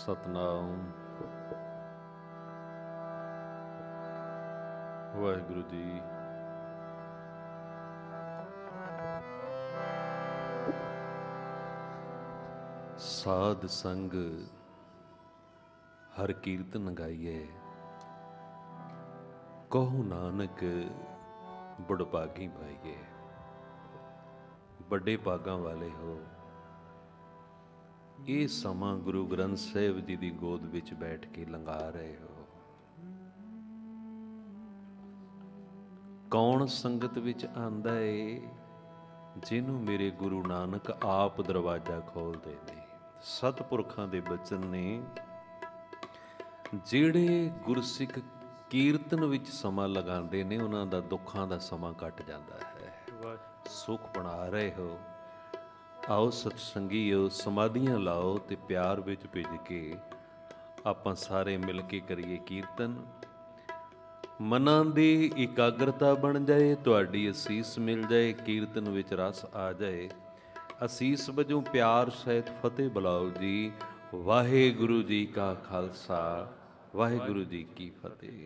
सतनाम वाहिगुरु जी। साध संग हर कीर्तन गाइए, कहूँ नानक बुढ़भागी पाइए। बड़े भागां वाले हो। ये समा गुरु ग्रंथ साहिब जी की गोद विच बैठ के लंघा रहे हो। कौन संगत विच आंदा है, जिन्हों मेरे गुरु नानक आप दरवाजा खोलते ने। सतपुरखां दे बचन ने, जिहड़े गुरसिख कीर्तन विच समा लगांदे ने, उन्हां दा दुखां दा समा कट जांदा है। सुख बना रहे हो। आओ सतसंगीओ, समाधियां लाओ ते प्यार विच भिज के आपां सारे मिल के करिए कीर्तन। मनां दी इकाग्रता बन जाए, तुहाडी असीस मिल जाए, कीर्तन विच रस आ जाए। असीस वजों प्यार सहित फतेह बुलाओ जी। वाहिगुरु जी का खालसा, वाहिगुरु जी की फतेह।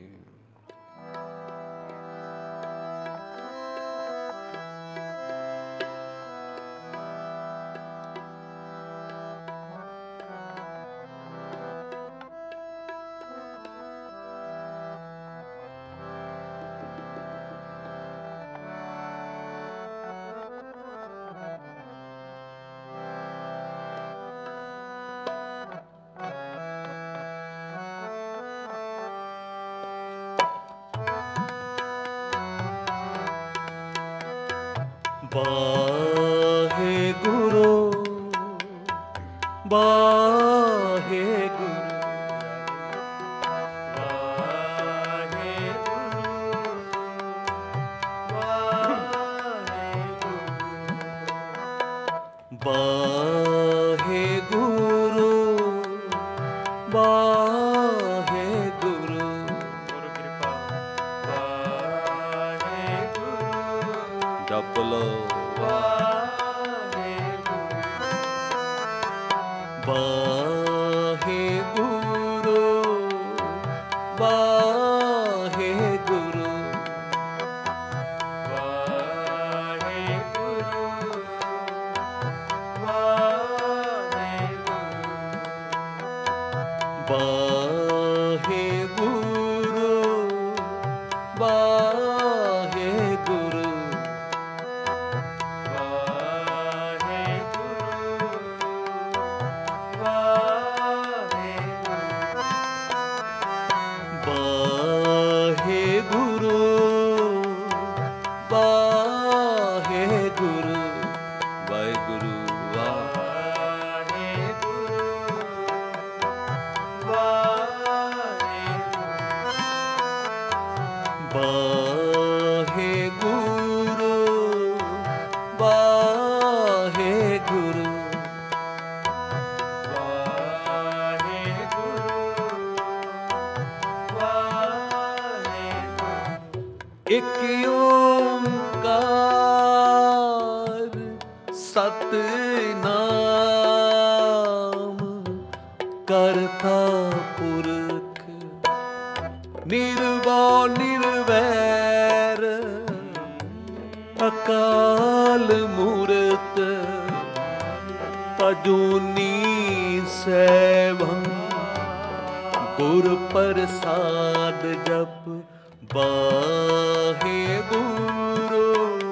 वाहेगुरु वाहेगुरु वाहेगुरु वाहेगुरु गुरु कृपा वाहेगुरु जप लो वाहेगुरु वाहेगुरु एक ओंकार सतनाम करता पुरख निर्भय निर्वैर अकाल मूरत अजूनी सैभं गुर प्रसाद जप। वाहेगुरु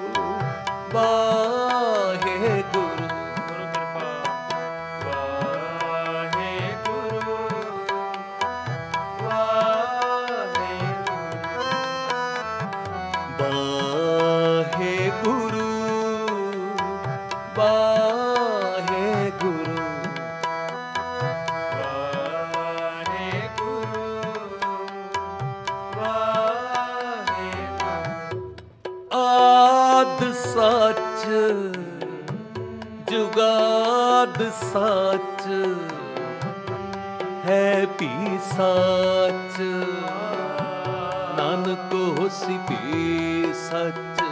वाहेगुरु गुरु कृपा वाहेगुरु वाहेगुरु वाहेगुरु आद सच जुगाद सच है भी सच, नानक होसी भी सच।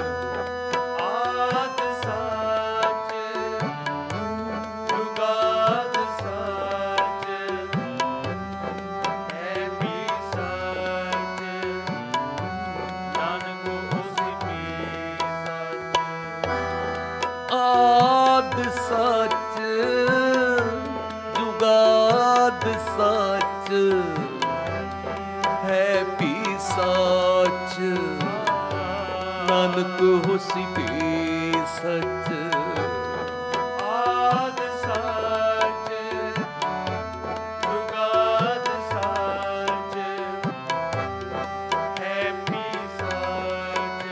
आद सच जुगाद सच जुगाद सच है भी सच, नानक होसी भी सच। आद सच जुगाद सच है भी सच,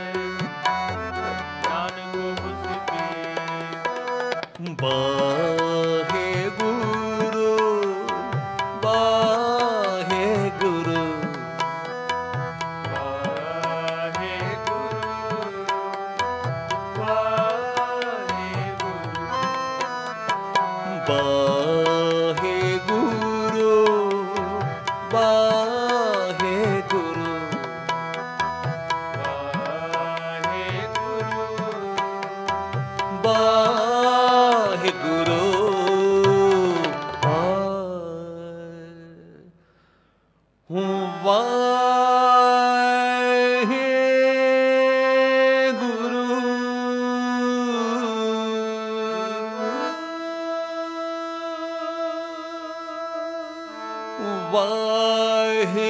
नानक होसी भी सच। वाहे गुरु वाहे गुरु वाहे गुरु वाहे गुरु वाहे गुरु वाहे गुरु वाहे गुरु वाहे गुरु वाहे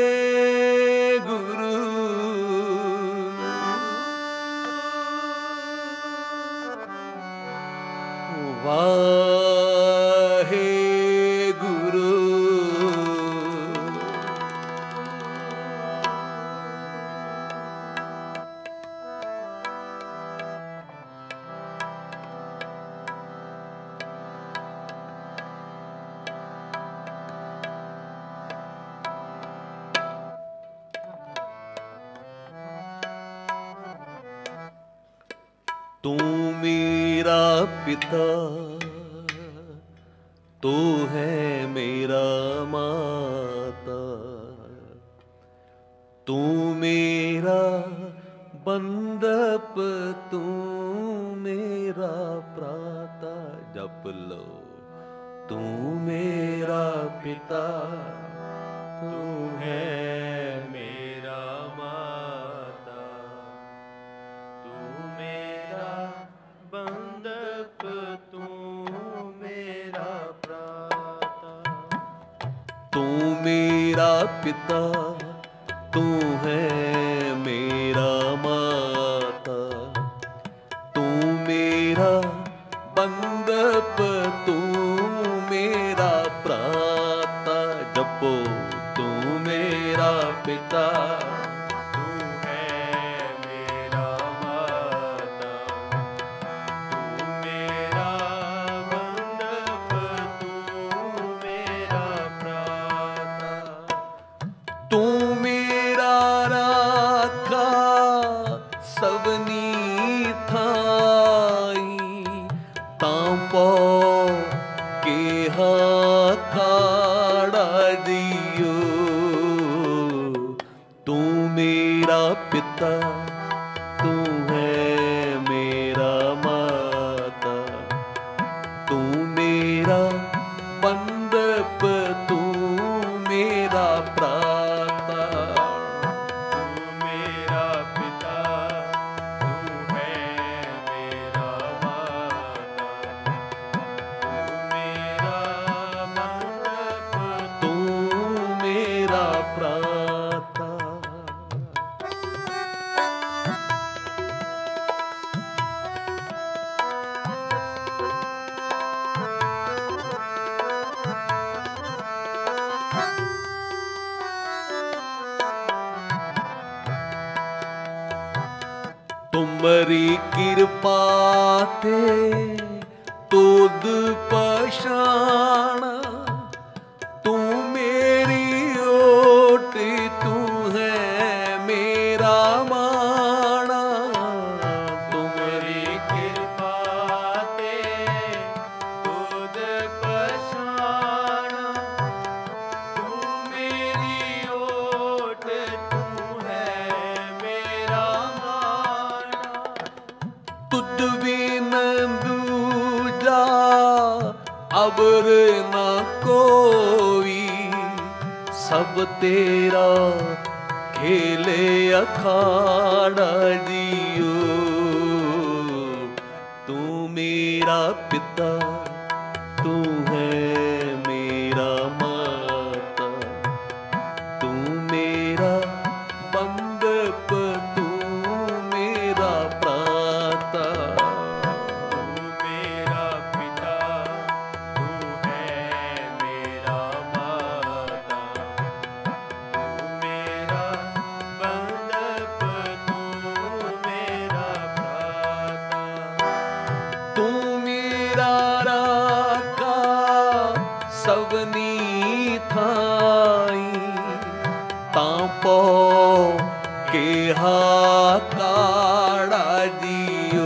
गुरु वाहे गुरु तू मेरा पिता, तू है मेरा माता, तू मेरा बंदप, तू मेरा प्राता। जप लो तू मेरा पिता, तू है मेरा माता, तू मेरा बंदप, तू मेरा प्राता। तू मेरा पिता, तू है मेरा माता, तू मेरा बंदप, तू मेरा प्राता। जपो तू मेरा पिता, तू है मेरा माता, तू मेरा बंदप, तू मेरा प्राता। तू मेरा राखा सबनी थाई, तांपो के काड़ा दियो। तू मेरा पिता, तू है मेरा माता, तू मेरा बंदप, तू मेरा प्राता। तू मेरा पिता, तू है मेरा माता, तू मेरा बंदप, तू मेरा प्राता। तुमरी कृपा ते तुद पशाना, तू मेरी ओट, तू है मेरा माना। तुमरी कृपा ते तुद पछाना, तू मेरी ओट, तू है मेरा माना। तुद बिन दूजा अबर न कोई, सब तेरा खेले अखाड़ा जियो। तू मेरा पिता, तू है मेरा पो केहा काड़ा दियो,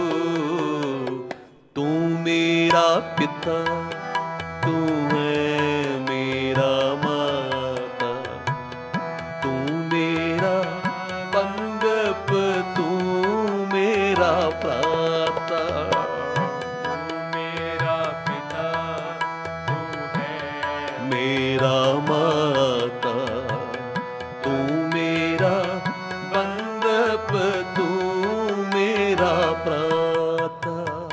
तू मेरा पिता तू है मेरा माता, तू मेरा बंदप तू मेरा प्राता, मेरा पिता तू है मेरा माता, तू मेरा बंदप तू मेरा प्राता।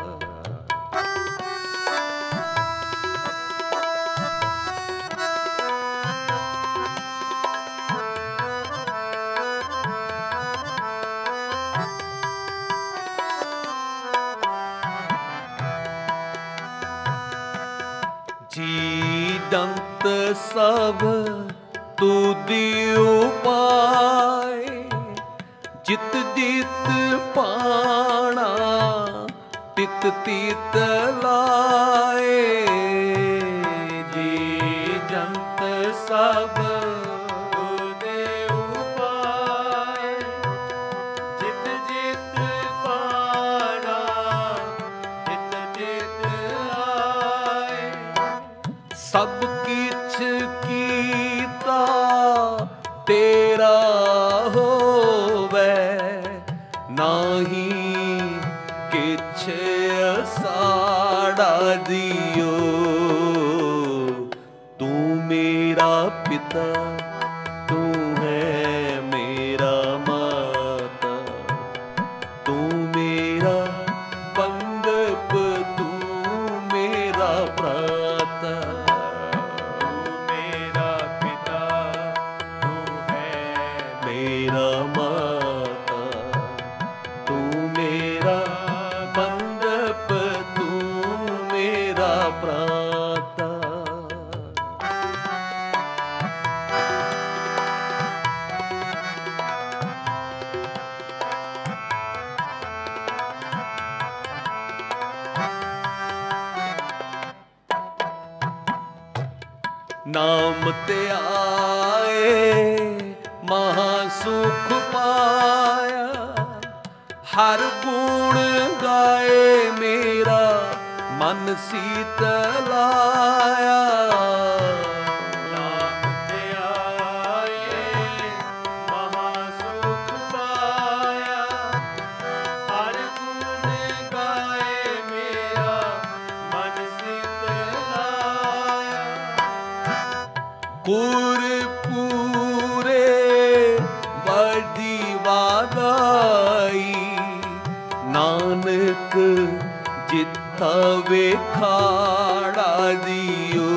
जी दंत सब तू दियो पाए, जित जित पाना तित तित लाए, जी जंत सब दे उपाय, जित जित पाना जित जित आए, सब किछ कीता तेरा होवे, नाही किछ साड़ा दियो, तू मेरा पिता तू है मेरा माता, तू मेरा बंदप तू मेरा प्राता, मेरा पिता तू है मेरा माता, तू मेरा बंदप तू मेरा प्राता। नाम ते आए महासुख पाया, हर गुण गाए मेरा मन शीतलाया, नाम ते आए महासुख पाया, हर गुण गाए मेरा मन शीतलाया, कुर पूरे बड़ी वादाई, नानक जिथा वेखाड़ा दियो,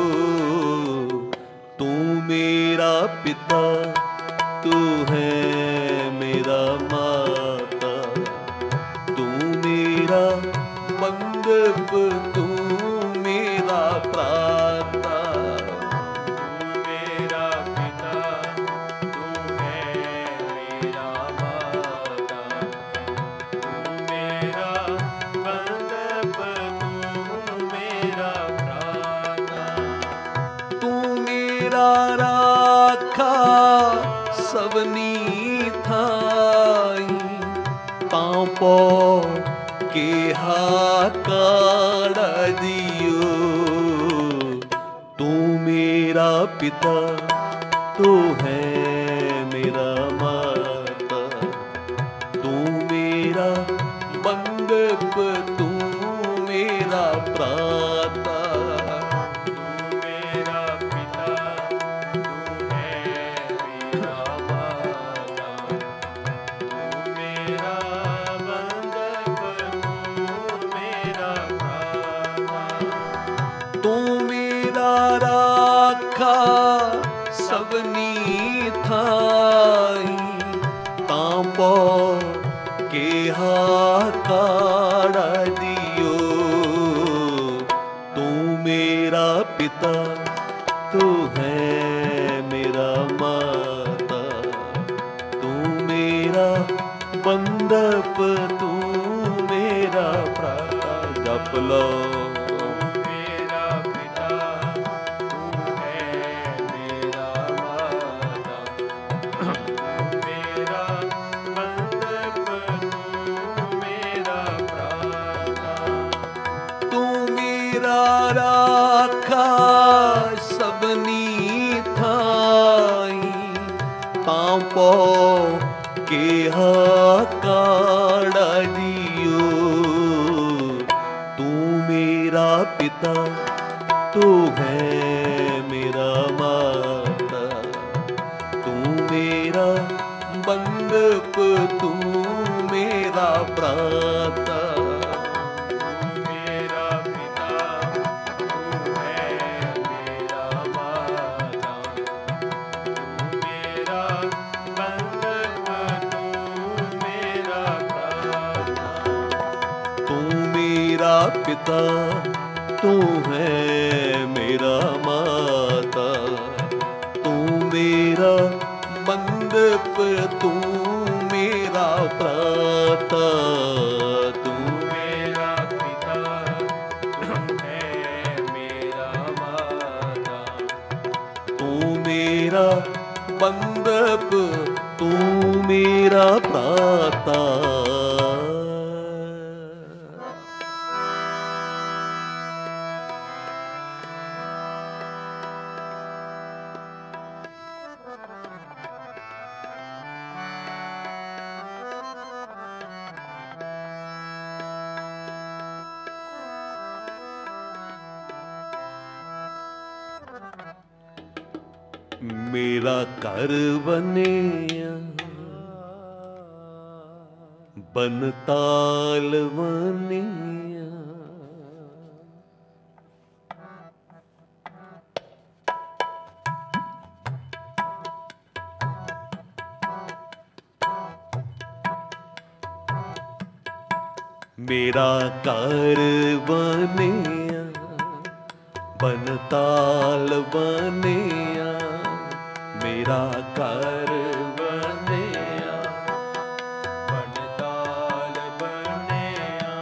तू मेरा पिता तू है मेरा माता, तू मेरा बंदप तू मेरा प्राता, मेरा पिता तू है मेरा माता, तू मेरा बंदप तू मेरा प्राता, तू मेरा राखा सवनी थाई, तांपो केहा काड़ा दियो, तू मेरा पिता तू है मेरा माता, तू मेरा बंदप तू मेरा प्राता, मेरा पिता तू है मेरा माता, तू मेरा बंदप तू मेरा प्राता, तू मेरा राखा सवनी थाई, तांपो केहा काड़ा दियो, तू मेरा पिता तू है मेरा माता, तू मेरा बंदप तू मेरा प्राता। जप लो मेरा पिता तू है मेरा माता, पौ केहा काड़ा जियो। तू मेरा पिता तू है मेरा माता, तू मेरा बंदप तू मेरा भ्राता। पिता तू है मेरा माता, तू मेरा बंदप तू मेरा भ्राता। तू मेरा पिता तू है मेरा माता, तू मेरा बंदप तू मेरा भ्राता। मेरा घर बनिया बनताल बनिया, मेरा घर बनिया बनताल बनिया, मेरा घर बनिया बनताल बनिया।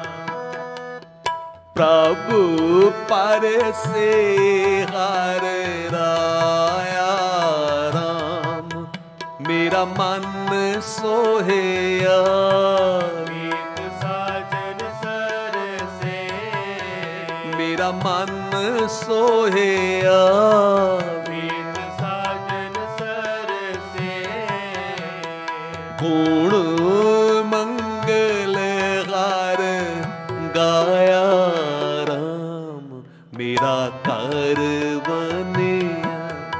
प्रभु पर से हार राया राम, मेरा मन सोहेया। मेरा मन सोहेया, मीत साजन सर से। गुण मंगल गार गाया राम, मेरा घर बनिया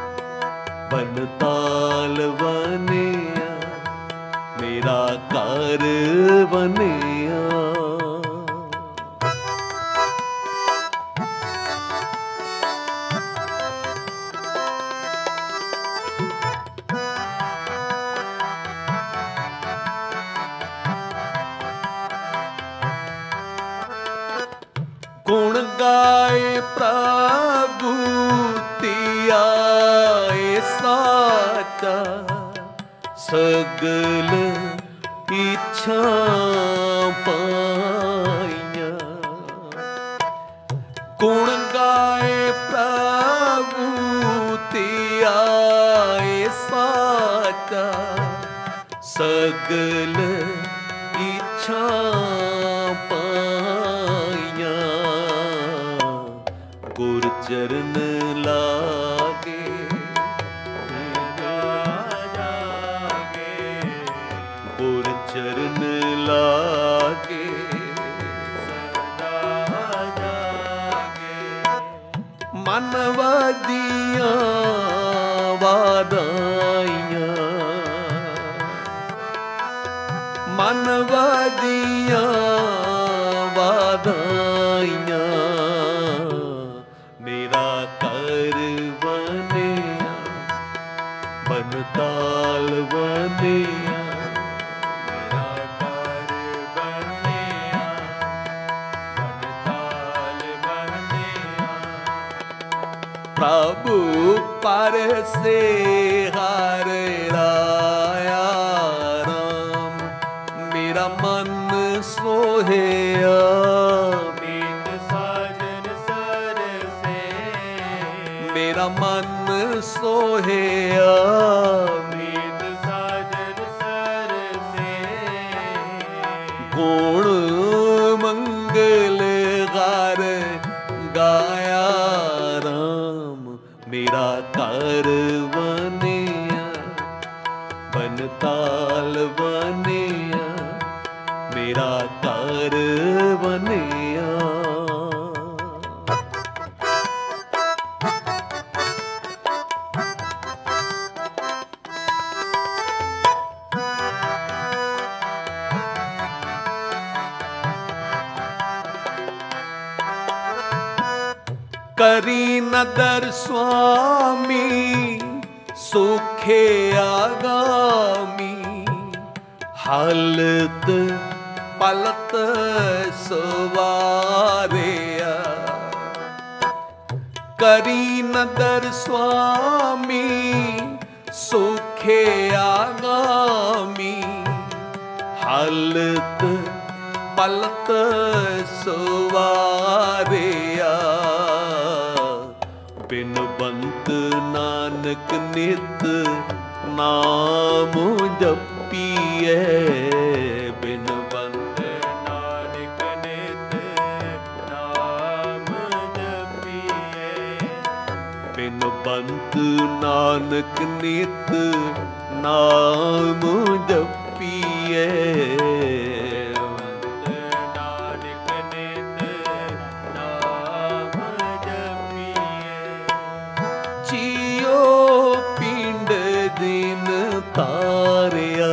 बनताल बनिया, मेरा घर बनिया। गुण गाए प्रभु तियाए साचा, सगल इच्छा पाइया। गुण गाए प्रभु तियाए साचा, सगल इच्छा पाइया। गुर चरण लागे गुर चरण लागे मनवादियाँ वादाइयाँ, मनवादियाँ वादाइयाँ। मेरा घर बनिया बनताल बनिया, मेरा घर बनिया बनताल बनिया। प्रभु पर से हार राया राम, मेरा मन सोहेया। मेरा मन सोहेया, मीत साजन सर से। गुण मंगल गार गाया राम, मेरा घर बनिया बनताल बनिया मेरा घर बनिया। करी नदर स्वामी सुखे आगामी हालत पलत सवारिया। करी नदर स्वामी सुखे आगामी हालत पलत सवारिया। बिन बंत नानक नित नाम जपिए। बिन बंत नानक नित नाम जपिए। बिन बंत नानक नित नाम जपिए। तारिया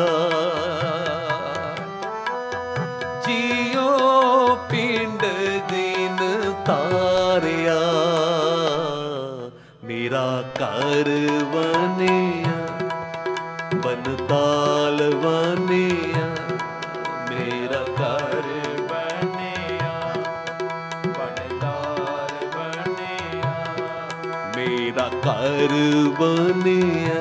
जियो पिंड दिन तारिया मेरा घर बनिया बनताल बनिया मेरा घर बनिया बनताल बनिया। मेरा घर बनिया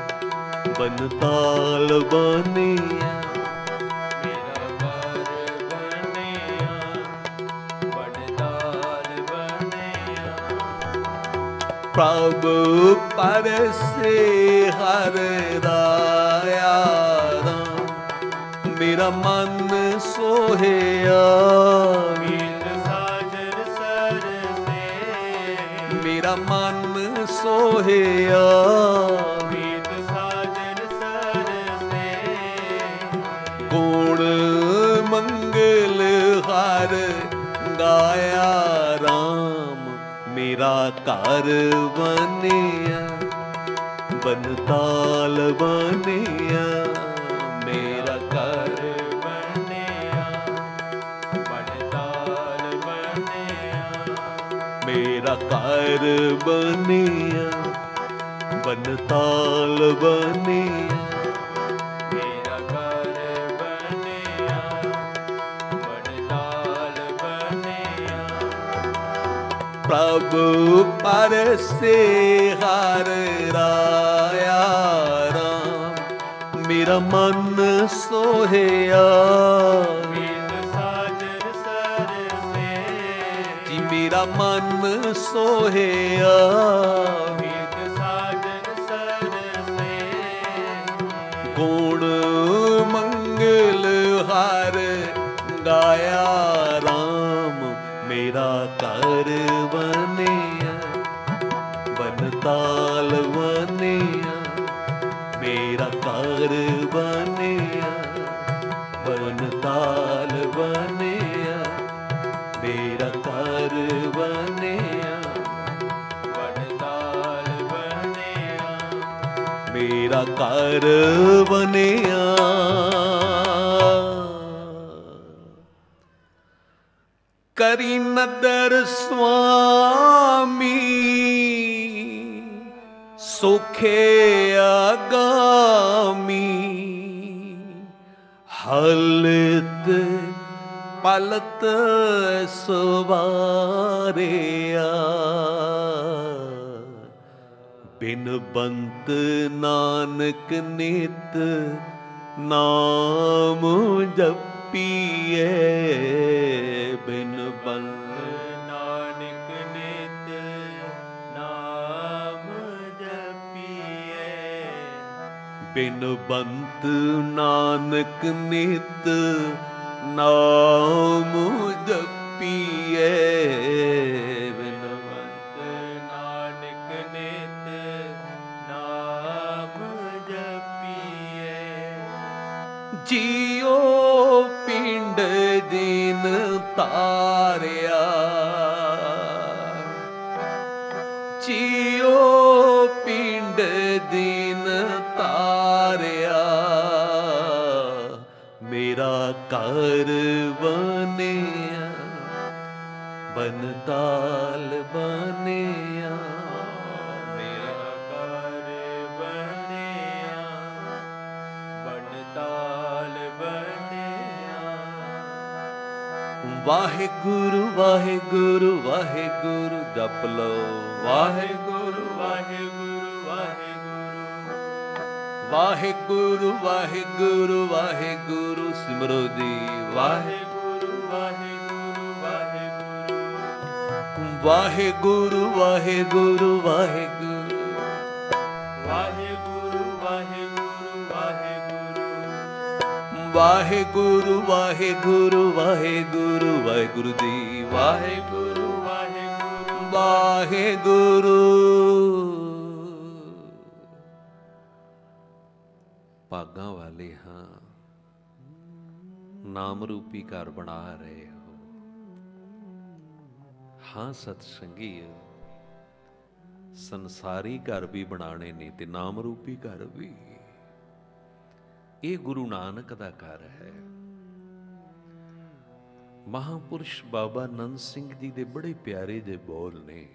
बनताल बनिया मेरा घर बनिया बनताल बनिया। प्रभु परसे हर राया मेरा मन सोहेया। मीत साजन सर से मेरा मन सोहेया। गुण मंगल हर गाया राम मेरा घर बनिया बनताल बनिया मेरा घर बनिया बनताल बनिया। मेरा घर बनिया बनताल बनिया मेरा घर बनिया बनताल बनिया। प्रभु परसे हर राया राम मेरा मन सोहेया। मीत साजन सर से जी मेरा मन सोहेया। मीत साजन सर से गुण मंगल हर गाया राम मेरा घर बनिया बनताल बनिया मेरा घर बनिया बनताल बनिया मेरा घर बनिया बनताल बनिया मेरा घर बनिया। करी नदर स्वामी सुखे आगामी हलत पलत सवारिया। बिन बंत नानक नित नाम जपिए। बिन बंत नानक नित नाम जपिए। बिन बंत नानक नित नाम जपिए। बिन बंत नानक नित नाम जपिए। ਜਿਉ ਪਿੰਡ ਦੀਨ ਤਾਰਿਆ, ਜਿਉ ਪਿੰਡ ਦੀਨ ਤਾਰਿਆ, ਮੇਰਾ ਘਰ ਬਣਿਆ ਬਨਤਾਲ ਬਣਿਆ, ਮੇਰਾ ਘਰ ਬਣਿਆ ਬਣਤਾਲ ਬਣਿਆ। ਵਾਹਿਗੁਰੂ ਵਾਹਿਗੁਰੂ ਵਾਹਿਗੁਰੂ ਜਪ ਲਓ, ਵਾਹਿਗੁਰੂ ਵਾਹਿਗੁਰੂ ਵਾਹਿਗੁਰੂ, ਵਾਹਿਗੁਰੂ ਵਾਹਿਗੁਰੂ ਵਾਹਿਗੁਰੂ ਸਿਮਰੋ ਜੀ, ਵਾਹਿਗੁਰੂ ਵਾਹਿਗੁਰੂ ਵਾਹਿਗੁਰੂ, ਵਾਹਿਗੁਰੂ ਵਾਹਿਗੁਰੂ ਵਾਹਿਗੁਰੂ, ਵਾਹਿਗੁਰੂ ਵਾਹਿਗੁਰੂ ਵਾਹਿਗੁਰੂ, ਵਾਹਿਗੁਰੂ ਵਾਹਿਗੁਰੂ ਵਾਹਿਗੁਰੂ ਵਾਹਿਗੁਰੂ ਜੀ, ਵਾਹਿਗੁਰੂ ਵਾਹਿਗੁਰੂ ਵਾਹਿਗੁਰੂ। ਭਾਗਾਂ ਵਾਲੇ ਹਾਂ, ਨਾਮ ਰੂਪੀ ਘਰ ਬਣਾ ਰਹੇ ਹੋ। ਹਾਂ ਸਤ ਸੰਗੀਓ, ਸੰਸਾਰੀ ਘਰ ਵੀ ਬਣਾਣੇ ਨੇ ਤੇ ਨਾਮ ਰੂਪੀ ਘਰ ਵੀ। ਇਹ ਗੁਰੂ ਨਾਨਕ ਦਾ ਘਰ ਹੈ। ਮਹਾਂਪੁਰਸ਼ ਬਾਬਾ ਨੰਦ ਸਿੰਘ ਜੀ ਦੇ ਬੜੇ ਪਿਆਰੇ ਜਿਹੇ ਬੋਲ ਨੇ।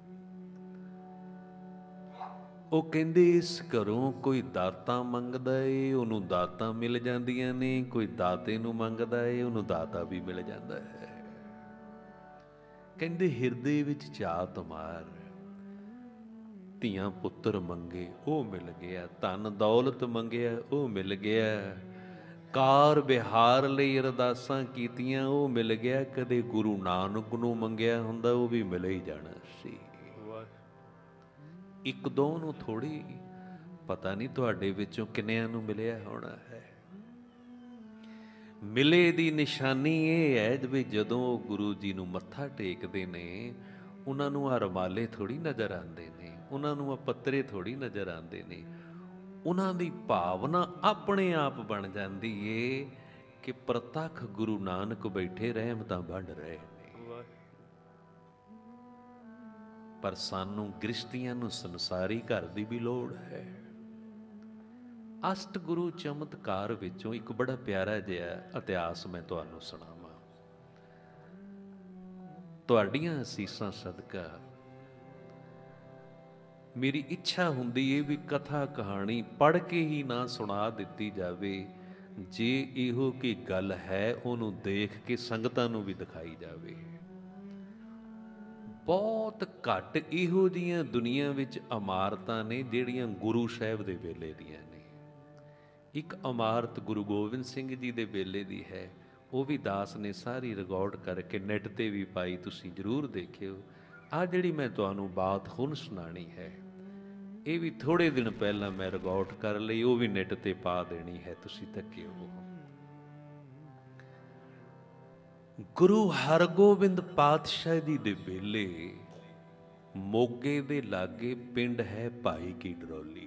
ਉਹ ਕਹਿੰਦੇ ਇਸ ਘਰੋਂ ਕੋਈ ਦਾਤਾਂ ਮੰਗਦਾ ਏ, ਉਹਨੂੰ ਦਾਤਾਂ ਮਿਲ ਜਾਂਦੀਆਂ ਨੇ, ਕੋਈ ਦਾਤੇ ਨੂੰ ਮੰਗਦਾ ਏ, ਉਹਨੂੰ ਦਾਤਾ ਵੀ ਮਿਲ ਜਾਂਦਾ ਹੈ। ਕਹਿੰਦੇ ਹਿਰਦੇ ਵਿੱਚ ਝਾਤ ਮਾਰ, ਧੀਆਂ ਪੁੱਤਰ ਮੰਗੇ ਉਹ ਮਿਲ ਗਿਆ, ਧਨ ਦੌਲਤ ਮੰਗਿਆ ਉਹ ਮਿਲ ਗਿਆ, ਕਾਰ ਵਿਹਾਰ ਲਈ ਅਰਦਾਸਾਂ ਕੀਤੀਆਂ ਉਹ ਮਿਲ ਗਿਆ, ਕਦੇ ਗੁਰੂ ਨਾਨਕ ਨੂੰ ਮੰਗਿਆ ਹੁੰਦਾ ਉਹ ਵੀ ਮਿਲ ਹੀ ਜਾਣਾ ਸੀ। ਇੱਕ ਦੋ ਨੂੰ ਥੋੜੀ, ਪਤਾ ਨਹੀਂ ਤੁਹਾਡੇ ਵਿੱਚੋਂ ਕਿੰਨਿਆਂ ਨੂੰ ਮਿਲਿਆ ਹੋਣਾ ਹੈ। ਮਿਲੇ ਦੀ ਨਿਸ਼ਾਨੀ ਇਹ ਹੈ ਵੀ ਜਦੋਂ ਉਹ ਗੁਰੂ ਜੀ ਨੂੰ ਮੱਥਾ ਟੇਕਦੇ ਨੇ, ਉਹਨਾਂ ਨੂੰ ਆ ਰੁਮਾਲੇ ਥੋੜੀ ਨਜ਼ਰ ਆਉਂਦੇ ਨੇ, ਉਹਨਾਂ ਨੂੰ ਆ ਪੱਤਰੇ ਥੋੜੀ ਨਜ਼ਰ ਆਉਂਦੇ ਨੇ। ਉਹਨਾਂ ਦੀ ਭਾਵਨਾ ਆਪਣੇ ਆਪ ਬਣ ਜਾਂਦੀ ਏ ਕਿ ਪ੍ਰਤੱਖ ਗੁਰੂ ਨਾਨਕ ਬੈਠੇ ਰਹਿਮਤਾਂ ਵੰਡ ਰਹੇ ਨੇ। ਪਰ ਸਾਨੂੰ ਗ੍ਰਸਤੀਆਂ ਨੂੰ ਸੰਸਾਰੀ ਘਰ ਦੀ ਵੀ ਲੋੜ ਹੈ। ਅਸ਼ਟ ਗੁਰੂ ਚਮਤਕਾਰ ਵਿੱਚੋਂ ਇੱਕ ਬੜਾ ਪਿਆਰਾ ਜਿਹਾ ਇਤਿਹਾਸ ਮੈਂ ਤੁਹਾਨੂੰ ਸੁਣਾਵਾਂ। ਤੁਹਾਡੀਆਂ ਅਸੀਸਾਂ ਸਦਕਾ ਮੇਰੀ ਇੱਛਾ ਹੁੰਦੀ ਏ ਵੀ ਕਥਾ ਕਹਾਣੀ ਪੜ੍ਹ ਕੇ ਹੀ ਨਾ ਸੁਣਾ ਦਿੱਤੀ ਜਾਵੇ, ਜੇ ਇਹੋ ਕੀ ਗੱਲ ਹੈ ਉਹਨੂੰ ਦੇਖ ਕੇ ਸੰਗਤਾਂ ਨੂੰ ਵੀ ਦਿਖਾਈ ਜਾਵੇ। ਬਹੁਤ ਘੱਟ ਇਹੋ ਜਿਹੀਆਂ ਦੁਨੀਆ ਵਿੱਚ ਇਮਾਰਤਾਂ ਨੇ ਜਿਹੜੀਆਂ ਗੁਰੂ ਸਾਹਿਬ ਦੇ ਵੇਲੇ ਦੀਆਂ ਨੇ। ਇੱਕ ਇਮਾਰਤ ਗੁਰੂ ਗੋਬਿੰਦ ਸਿੰਘ ਜੀ ਦੇ ਵੇਲੇ ਦੀ ਹੈ, ਉਹ ਵੀ ਦਾਸ ਨੇ ਸਾਰੀ ਰਿਕਾਰਡ ਕਰਕੇ ਨੈੱਟ ਤੇ ਵੀ ਪਾਈ, ਤੁਸੀਂ ਜ਼ਰੂਰ ਦੇਖਿਓ। ਆਹ ਜਿਹੜੀ ਮੈਂ ਤੁਹਾਨੂੰ ਬਾਤ ਹੁਣ ਸੁਣਾਣੀ ਹੈ, ਇਹ ਵੀ ਥੋੜੇ ਦਿਨ ਪਹਿਲਾਂ ਮੈਂ ਰਿਕਾਰਡ ਕਰ ਲਈ, ਉਹ ਵੀ ਨੈੱਟ ਤੇ ਪਾ ਦੇਣੀ ਹੈ, ਤੁਸੀਂ ਤੱਕਿਓ। ਗੁਰੂ ਹਰਗੋਬਿੰਦ ਪਾਤਸ਼ਾਹ ਜੀ ਦੇ ਵੇਲੇ ਮੋਗੇ ਦੇ ਲਾਗੇ ਪਿੰਡ ਹੈ ਭਾਈ ਕੀ ਡਰੋਲੀ।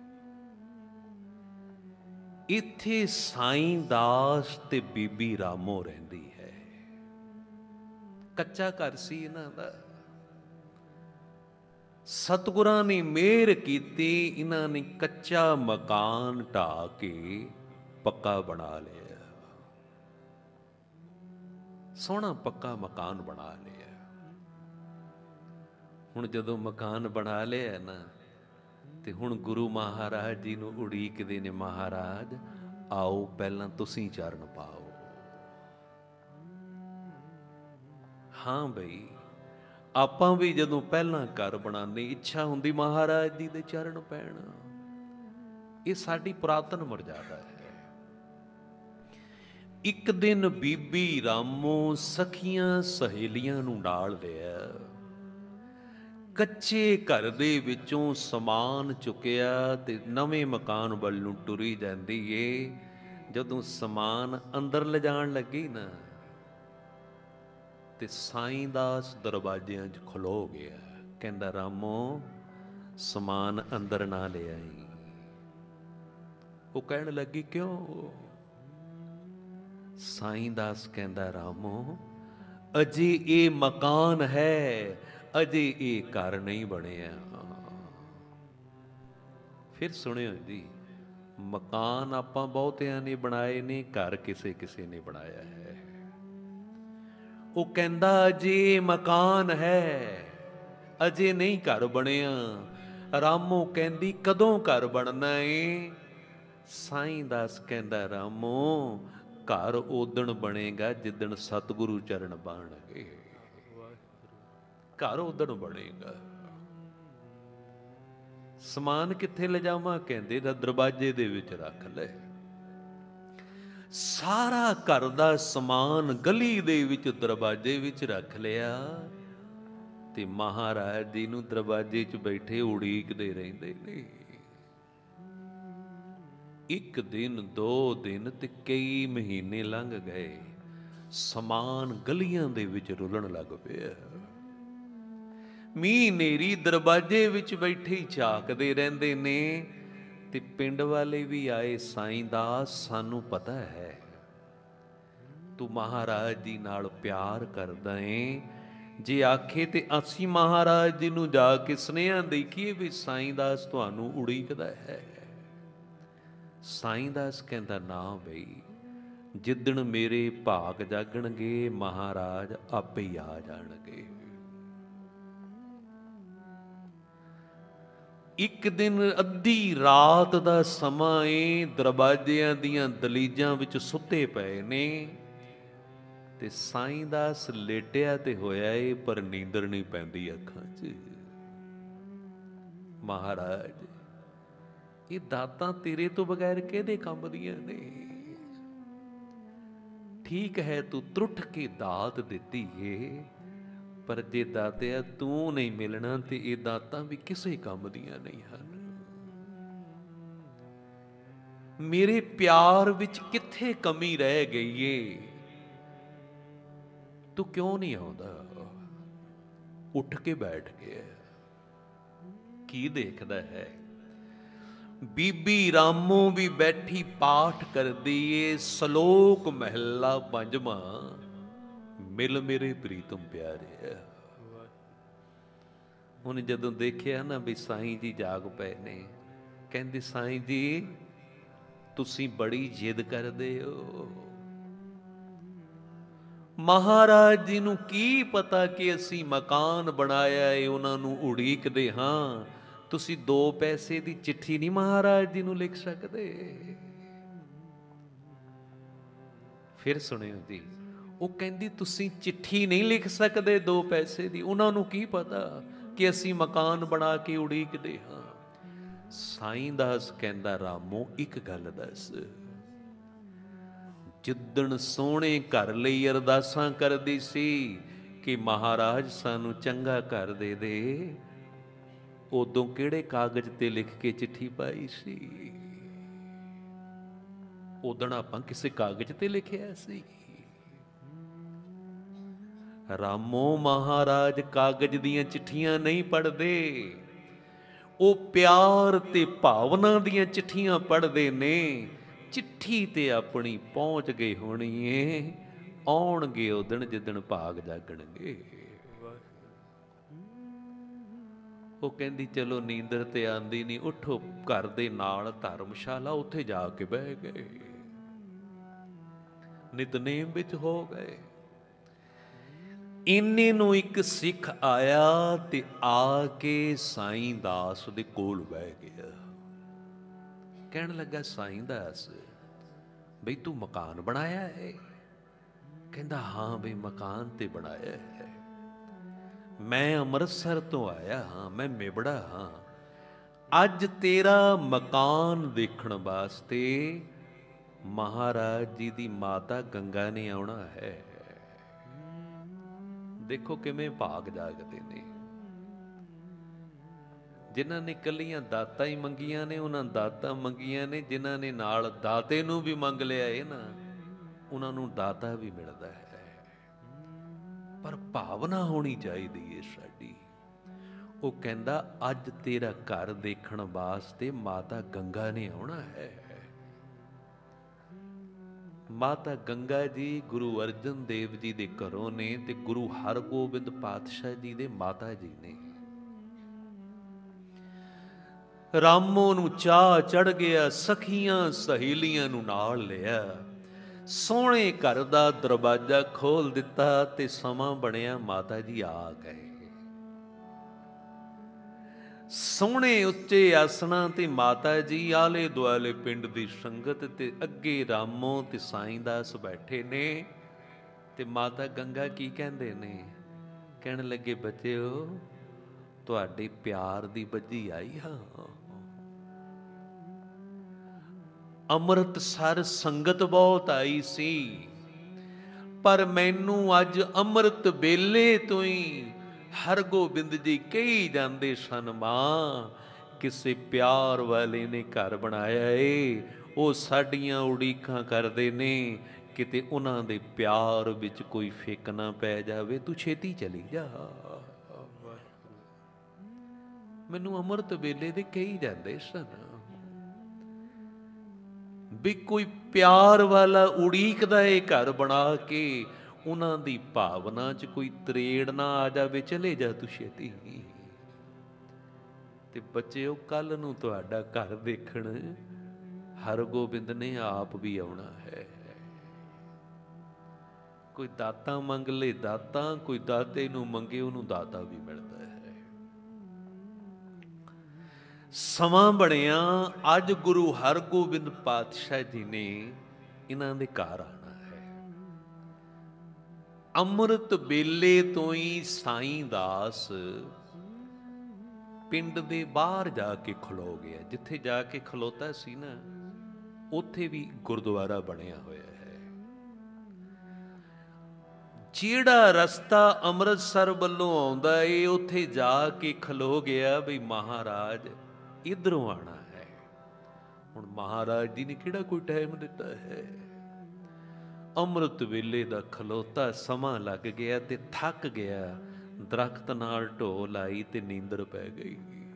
ਇੱਥੇ ਸਾਈਂ ਦਾਸ ਤੇ ਬੀਬੀ ਰਾਮੋ ਰਹਿੰਦੀ ਹੈ। ਕੱਚਾ ਘਰ ਸੀ ਇਹਨਾਂ ਦਾ। ਸਤਿਗੁਰਾਂ ਨੇ ਮਿਹਰ ਕੀਤੀ, ਇਹਨਾਂ ਨੇ ਕੱਚਾ ਮਕਾਨ ਢਾਹ ਕੇ ਪੱਕਾ ਬਣਾ ਲਿਆ। ਸੋਹਣਾ ਪੱਕਾ ਮਕਾਨ ਬਣਾ ਲਿਆ। ਹੁਣ ਜਦੋਂ ਮਕਾਨ ਬਣਾ ਲਿਆ ਨਾ, ਤੇ ਹੁਣ ਗੁਰੂ ਮਹਾਰਾਜ ਜੀ ਨੂੰ ਉਡੀਕਦੇ ਨੇ, ਮਹਾਰਾਜ ਆਓ ਪਹਿਲਾਂ ਤੁਸੀਂ ਚਰਨ ਪਾਓ। ਹਾਂ ਬਈ, ਆਪਾਂ ਵੀ ਜਦੋਂ ਪਹਿਲਾਂ ਘਰ ਬਣਾਉਂਦੇ ਇੱਛਾ ਹੁੰਦੀ ਮਹਾਰਾਜ ਜੀ ਦੇ ਚਰਨ ਪੈਣਾ। ਇਹ ਸਾਡੀ ਪੁਰਾਤਨ ਮਰਜ਼ਾਦਾ ਹੈ। ਇੱਕ ਦਿਨ ਬੀਬੀ ਰਾਮੋ ਸਖੀਆਂ ਸਹੇਲੀਆਂ ਨੂੰ ਨਾਲ ਲਿਆ, ਕੱਚੇ ਘਰ ਦੇ ਵਿੱਚੋਂ ਸਮਾਨ ਚੁੱਕਿਆ ਤੇ ਨਵੇਂ ਮਕਾਨ ਵੱਲ ਨੂੰ ਟੁਰੀ ਜਾਂਦੀ ਏ। ਜਦੋਂ ਸਮਾਨ ਅੰਦਰ ਲਿਜਾਣ ਲੱਗੀ ਨਾ, ਤੇ ਸਾਈਂ ਦਾਸ ਦਰਵਾਜ਼ਿਆਂ 'ਚ ਖਲੋ ਗਿਆ। ਕਹਿੰਦਾ ਰਾਮੋ ਸਮਾਨ ਅੰਦਰ ਨਾ ਲੈ ਆਈ। ਉਹ ਕਹਿਣ ਲੱਗੀ ਕਿਉਂ? ਸਾਈਂ ਦਾਸ ਕਹਿੰਦਾ ਰਾਮੋ ਅਜੇ ਇਹ ਮਕਾਨ ਹੈ, ਅਜੇ ਇਹ ਘਰ ਨਹੀਂ ਬਣਿਆ। ਫਿਰ ਸੁਣਿਓ ਜੀ, ਮਕਾਨ ਆਪਾਂ ਬਹੁਤਿਆਂ ਨੇ ਬਣਾਏ ਨੇ, ਘਰ ਕਿਸੇ ਕਿਸੇ ਨੇ ਬਣਾਇਆ ਹੈ। ਉਹ ਕਹਿੰਦਾ ਅਜੇ ਮਕਾਨ ਹੈ, ਅਜੇ ਨਹੀਂ ਘਰ ਬਣਿਆ। ਰਾਮੋ ਕਹਿੰਦੀ ਕਦੋਂ ਘਰ ਬਣਨਾ ਏ? ਸਾਈਂ ਦਾਸ ਕਹਿੰਦਾ ਰਾਮੋ ਘਰ ਉਦਣ ਬਣੇਗਾ ਜਿੱਦਣ ਸਤਿਗੁਰੂ ਚਰਨ ਬਾਣਗੇ। ਘਰ ਉਦਣ ਬਣੇਗਾ। ਸਮਾਨ ਕਿੱਥੇ ਲਿਜਾਵਾਂ? ਕਹਿੰਦੇ ਤਾਂ ਦਰਵਾਜ਼ੇ ਦੇ ਵਿੱਚ ਰੱਖ ਲੈ। ਸਾਰਾ ਘਰ ਦਾ ਸਮਾਨ ਗਲੀ ਦੇ ਵਿੱਚ ਦਰਵਾਜ਼ੇ ਵਿੱਚ ਰੱਖ ਲਿਆ ਤੇ ਮਹਾਰਾਜ ਜੀ ਨੂੰ ਦਰਵਾਜ਼ੇ 'ਚ ਬੈਠੇ ਉਡੀਕਦੇ ਰਹਿੰਦੇ ਨੇ। ਇੱਕ ਦਿਨ, 2 ਦਿਨ ਤੇ ਕਈ ਮਹੀਨੇ ਲੰਘ ਗਏ। ਸਮਾਨ ਗਲੀਆਂ ਦੇ ਵਿੱਚ ਰੁਲਣ ਲੱਗ ਪਿਆ। ਮੀਂਹ ਨੇਰੀ ਦਰਵਾਜ਼ੇ ਵਿੱਚ ਬੈਠੇ ਹੀ ਝਾਕਦੇ ਰਹਿੰਦੇ ਨੇ ਤੇ ਪਿੰਡ ਵਾਲੇ ਵੀ ਆਏ। ਸਾਈਂ ਦਾਸ, ਸਾਨੂੰ ਪਤਾ ਹੈ ਤੂੰ ਮਹਾਰਾਜ ਜੀ ਨਾਲ ਪਿਆਰ ਕਰਦਾ ਏ, ਜੇ ਆਖੇ ਤੇ ਅਸੀਂ ਮਹਾਰਾਜ ਜੀ ਨੂੰ ਜਾ ਕੇ ਸੁਨੇਹਾ ਦੇਖੀਏ ਵੀ ਸਾਈਂ ਦਾਸ ਤੁਹਾਨੂੰ ਉਡੀਕਦਾ ਹੈ। ਸਾਈਂ ਦਾਸ ਕਹਿੰਦਾ ਨਾ ਬਈ, ਜਿੱਦਣ ਮੇਰੇ ਭਾਗ ਜਾਗਣਗੇ ਮਹਾਰਾਜ ਆਪੇ ਹੀ ਆ ਜਾਣਗੇ। ਇੱਕ ਦਿਨ ਅੱਧੀ ਰਾਤ ਦਾ ਸਮਾਂ ਏ, ਦਰਵਾਜ਼ਿਆਂ ਦੀਆਂ ਦਲੀਜਾਂ ਵਿੱਚ ਸੁੱਤੇ ਪਏ ਨੇ ਤੇ ਸਾਈਂ ਦਾਸ ਲੇਟਿਆ ਤੇ ਹੋਇਆ ਏ, ਪਰ ਨੀਂਦਰ ਨਹੀਂ ਪੈਂਦੀ ਅੱਖਾਂ 'ਚ। ਮਹਾਰਾਜ, ਇਹ ਦਾਤਾਂ ਤੇਰੇ ਤੋਂ ਬਗੈਰ ਕਿਹਦੇ ਕੰਮ ਦੀਆਂ ਨੇ? ਠੀਕ ਹੈ ਤੂੰ ਤਰੁੱਠ ਕੇ ਦਾਤ ਦਿੱਤੀ ਏ, ਪਰ ਜੇ ਦਾਤਿਆ ਤੂੰ ਨਹੀਂ ਮਿਲਣਾ ਤੇ ਇਹ ਦਾਤਾਂ ਵੀ ਕਿਸੇ ਕੰਮ ਦੀਆਂ ਨਹੀਂ ਹਨ। ਮੇਰੇ ਪਿਆਰ ਵਿੱਚ ਕਿੱਥੇ ਕਮੀ ਰਹਿ ਗਈ ਏ? ਤੂੰ ਕਿਉਂ ਨਹੀਂ ਆਉਂਦਾ? ਉੱਠ ਕੇ ਬੈਠ ਗਿਆ। ਕੀ ਦੇਖਦਾ ਹੈ? ਬੀਬੀ ਰਾਮੋ ਵੀ ਬੈਠੀ ਪਾਠ ਕਰਦੀ ਏ। ਸ਼ਲੋਕ ਮਹਿਲਾ 5ਵਾਂ, ਮਿਲ ਮੇਰੇ ਪ੍ਰੀਤਮ ਪਿਆਰੇ। ਉਹਨੇ ਜਦੋਂ ਦੇਖਿਆ ਨਾ ਵੀ ਸਾਈਂ ਜੀ ਜਾਗ ਪਏ ਨੇ, ਕਹਿੰਦੀ ਸਾਈਂ ਜੀ ਤੁਸੀਂ ਬੜੀ ਜਿੱਦ ਕਰਦੇ ਹੋ। ਮਹਾਰਾਜ ਜੀ ਨੂੰ ਕੀ ਪਤਾ ਕਿ ਅਸੀਂ ਮਕਾਨ ਬਣਾਇਆ ਏ, ਉਹਨਾਂ ਨੂੰ ਉਡੀਕਦੇ ਹਾਂ। ਤੁਸੀਂ 2 ਪੈਸੇ ਦੀ ਚਿੱਠੀ ਨਹੀਂ ਮਹਾਰਾਜ ਜੀ ਨੂੰ ਲਿਖ ਸਕਦੇ। ਫਿਰ ਸੁਣਿਓ ਜੀ, ਉਹ ਕਹਿੰਦੀ ਤੁਸੀਂ ਚਿੱਠੀ ਨਹੀਂ ਲਿਖ ਸਕਦੇ 2 ਪੈਸੇ ਦੀ, ਉਹਨਾਂ ਨੂੰ ਕੀ ਪਤਾ ਕਿ ਅਸੀਂ ਮਕਾਨ ਬਣਾ ਕੇ ਉਡੀਕਦੇ ਹਾਂ। ਸਾਈਂ ਦਾਸ ਕਹਿੰਦਾ ਰਾਮੋ ਇੱਕ ਗੱਲ ਦੱਸ, ਜਿੱਦਣ ਸੋਹਣੇ ਘਰ ਲਈ ਅਰਦਾਸਾਂ ਕਰਦੀ ਸੀ ਕਿ ਮਹਾਰਾਜ ਸਾਨੂੰ ਚੰਗਾ ਘਰ ਦੇ ਦੇ, ਉਦੋਂ ਕਿਹੜੇ ਕਾਗਜ਼ ਤੇ ਲਿਖ ਕੇ ਚਿੱਠੀ ਪਾਈ ਸੀ? ਉਦਣ ਆਪਾਂ ਕਿਸੇ ਕਾਗਜ਼ ਤੇ ਲਿਖਿਆ ਸੀ? ਰਾਮੋ, ਮਹਾਰਾਜ ਕਾਗਜ਼ ਦੀਆਂ ਚਿੱਠੀਆਂ ਨਹੀਂ ਪੜ੍ਹਦੇ, ਉਹ ਪਿਆਰ ਤੇ ਭਾਵਨਾ ਦੀਆਂ ਚਿੱਠੀਆਂ ਪੜ੍ਹਦੇ ਨੇ। ਚਿੱਠੀ ਤੇ ਆਪਣੀ ਪਹੁੰਚ ਗਈ ਹੋਣੀ ਏ, ਆਉਣਗੇ ਉਹ ਦਿਨ ਜਿੱਦਣ ਭਾਗ ਜਾਗਣਗੇ। ਉਹ ਕਹਿੰਦੀ ਚਲੋ ਨੀਂਦਰ ਤੇ ਆਂਦੀ ਨਹੀਂ, ਉੱਠੋ ਘਰ ਦੇ ਨਾਲ ਧਰਮਸ਼ਾਲਾ, ਉੱਥੇ ਜਾ ਕੇ ਬਹਿ ਗਏ। ਨਿਤਨੇਮ ਵਿੱਚ ਹੋ ਗਏ। ਇੰਨੇ ਨੂੰ ਇੱਕ ਸਿੱਖ ਆਇਆ ਤੇ ਆ ਕੇ ਸਾਈਂ ਦਾਸ ਦੇ ਕੋਲ ਬਹਿ ਗਿਆ। ਕਹਿਣ ਲੱਗਾ ਸਾਈਂ ਦਾਸ ਬਈ ਤੂੰ ਮਕਾਨ ਬਣਾਇਆ ਹੈ? ਕਹਿੰਦਾ ਹਾਂ ਬਈ ਮਕਾਨ ਤੇ ਬਣਾਇਆ ਹੈ। ਮੈਂ ਅੰਮ੍ਰਿਤਸਰ ਤੋਂ ਆਇਆ ਹਾਂ, ਮੈਂ ਮੇਬੜਾ ਹਾਂ। ਅੱਜ ਤੇਰਾ ਮਕਾਨ ਦੇਖਣ ਵਾਸਤੇ ਮਹਾਰਾਜ ਜੀ ਦੀ ਮਾਤਾ ਗੰਗਾ ਨੇ ਆਉਣਾ ਹੈ। ਦੇਖੋ ਕਿਵੇਂ ਭਾਗ ਜਾਗਦੇ ਨੇ। ਜਿਨ੍ਹਾਂ ਨੇ ਕੱਲੀਆਂ ਦਾਤਾਂ ਹੀ ਮੰਗੀਆਂ ਨੇ, ਉਹਨਾਂ ਦਾਤਾਂ ਮੰਗੀਆਂ ਨੇ। ਜਿਨ੍ਹਾਂ ਨੇ ਨਾਲ ਦਾਤੇ ਨੂੰ ਵੀ ਮੰਗ ਲਿਆ ਏ ਨਾ, ਉਹਨਾਂ ਨੂੰ ਦਾਤਾ ਵੀ ਮਿਲਦਾ ਹੈ। ਪਰ ਭਾਵਨਾ ਹੋਣੀ ਚਾਹੀਦੀ ਏ ਸਾਡੀ। ਉਹ ਕਹਿੰਦਾ ਅੱਜ ਤੇਰਾ ਘਰ ਦੇਖਣ ਵਾਸਤੇ ਮਾਤਾ ਗੰਗਾ ਨੇ ਆਉਣਾ ਹੈ। ਮਾਤਾ ਗੰਗਾ ਜੀ ਗੁਰੂ ਅਰਜਨ ਦੇਵ ਜੀ ਦੇ ਘਰੋਂ ਨੇ ਤੇ ਗੁਰੂ ਹਰਗੋਬਿੰਦ ਪਾਤਸ਼ਾਹ ਜੀ ਦੇ ਮਾਤਾ ਜੀ ਨੇ। ਰਾਮੋ ਨੂੰ ਚਾਅ ਚੜ ਗਿਆ, ਸਖੀਆਂ ਸਹੇਲੀਆਂ ਨੂੰ ਨਾਲ ਲਿਆ, ਸੋਹਣੇ ਘਰ ਦਾ ਦਰਵਾਜ਼ਾ ਖੋਲ ਦਿੱਤਾ ਤੇ ਸਮਾਂ ਬਣਿਆ ਮਾਤਾ ਜੀ ਆ ਗਏ। ਸੋਹਣੇ ਉੱਚੇ ਆਸਣਾਂ ਤੇ ਮਾਤਾ ਜੀ, ਆਲੇ ਦੁਆਲੇ ਪਿੰਡ ਦੀ ਸੰਗਤ ਤੇ ਅੱਗੇ ਰਾਮੋ ਤੇ ਸਾਈਂ ਦਾਸ ਬੈਠੇ ਨੇ। ਤੇ ਮਾਤਾ ਗੰਗਾ ਕੀ ਕਹਿੰਦੇ ਨੇ? ਕਹਿਣ ਲੱਗੇ, ਬੱਚਿਓ ਤੁਹਾਡੇ ਪਿਆਰ ਦੀ ਬੱਜੀ ਆਈ ਹਾਂ। ਅੰਮ੍ਰਿਤਸਰ ਸੰਗਤ ਬਹੁਤ ਆਈ ਸੀ, ਪਰ ਮੈਨੂੰ ਅੱਜ ਅੰਮ੍ਰਿਤ ਵੇਲੇ ਤੋਂ ਹੀ ਹਰਗੋਬਿੰਦ ਜੀ ਕਹੀ ਜਾਂਦੇ ਸਨ, ਮਾਂ ਕਿਸੇ ਪਿਆਰ ਵਾਲੇ ਨੇ ਘਰ ਬਣਾਇਆ ਏ, ਉਹ ਸਾਡੀਆਂ ਉਡੀਕਾਂ ਕਰਦੇ ਨੇ, ਕਿਤੇ ਉਹਨਾਂ ਦੇ ਪਿਆਰ ਵਿੱਚ ਕੋਈ ਫਿੱਕ ਨਾ ਪੈ ਜਾਵੇ, ਤੂੰ ਛੇਤੀ ਚਲੀ ਜਾ। ਮੈਨੂੰ ਅੰਮ੍ਰਿਤ ਵੇਲੇ ਦੇ ਕਹੀ ਜਾਂਦੇ ਸਨ ਵੀ ਕੋਈ ਪਿਆਰ ਵਾਲਾ ਉਡੀਕਦਾ ਏ ਘਰ ਬਣਾ ਕੇ, ਉਹਨਾਂ ਦੀ ਭਾਵਨਾ 'ਚ ਕੋਈ ਤਰੇੜ ਨਾ ਆ ਜਾਵੇ, ਚਲੇ ਜਾ ਤੂੰ ਛੇਤੀ। ਤੇ ਬੱਚਿਓ ਕੱਲ ਨੂੰ ਤੁਹਾਡਾ ਘਰ ਦੇਖਣ ਹਰਗੋਬਿੰਦ ਨੇ ਆਪ ਵੀ ਆਉਣਾ ਹੈ। ਕੋਈ ਦਾਤਾ ਮੰਗ ਲੈ ਦਾਤਾ, ਕੋਈ ਦਾਤੇ ਨੂੰ ਮੰਗੇ ਉਹਨੂੰ ਦਾਤਾ ਵੀ ਮਿਲਦਾ ਹੈ। ਸਮਾਂ ਬਣਿਆ ਅੱਜ ਗੁਰੂ ਹਰਗੋਬਿੰਦ ਪਾਤਸ਼ਾਹ ਜੀ ਨੇ ਇਹਨਾਂ ਦੇ ਘਰ ਆਣਾ ਹੈ। ਅੰਮ੍ਰਿਤ ਵੇਲੇ ਤੋਂ ਹੀ ਸਾਈਂ ਦਾਸ ਪਿੰਡ ਦੇ ਬਾਹਰ ਜਾ ਕੇ ਖਲੋ ਗਿਆ। ਜਿੱਥੇ ਜਾ ਕੇ ਖਲੋਤਾ ਸੀ ਨਾ, ਉੱਥੇ ਵੀ ਗੁਰਦੁਆਰਾ ਬਣਿਆ ਹੋਇਆ ਹੈ। ਜਿਹੜਾ ਰਸਤਾ ਅੰਮ੍ਰਿਤਸਰ ਵੱਲੋਂ ਆਉਂਦਾ ਏ, ਉੱਥੇ ਜਾ ਕੇ ਖਲੋ ਗਿਆ ਵੀ ਮਹਾਰਾਜ ਇਧਰੋਂ ਆਣਾ ਹੈ। ਹੁਣ ਮਹਾਰਾਜ ਜੀ ਨੇ ਕਿਹੜਾ ਕੋਈ ਟਾਈਮ ਦਿੱਤਾ ਹੈ? ਅੰਮ੍ਰਿਤ ਵੇਲੇ ਦਾ ਖਲੋਤਾ, ਸਮਾਂ ਲੱਗ ਗਿਆ ਤੇ ਥੱਕ ਗਿਆ, ਦਰਖਤ ਨਾਲ ਢੋ ਲਾਈ ਤੇ ਨੀਂਦਰ ਪੈ ਗਈ।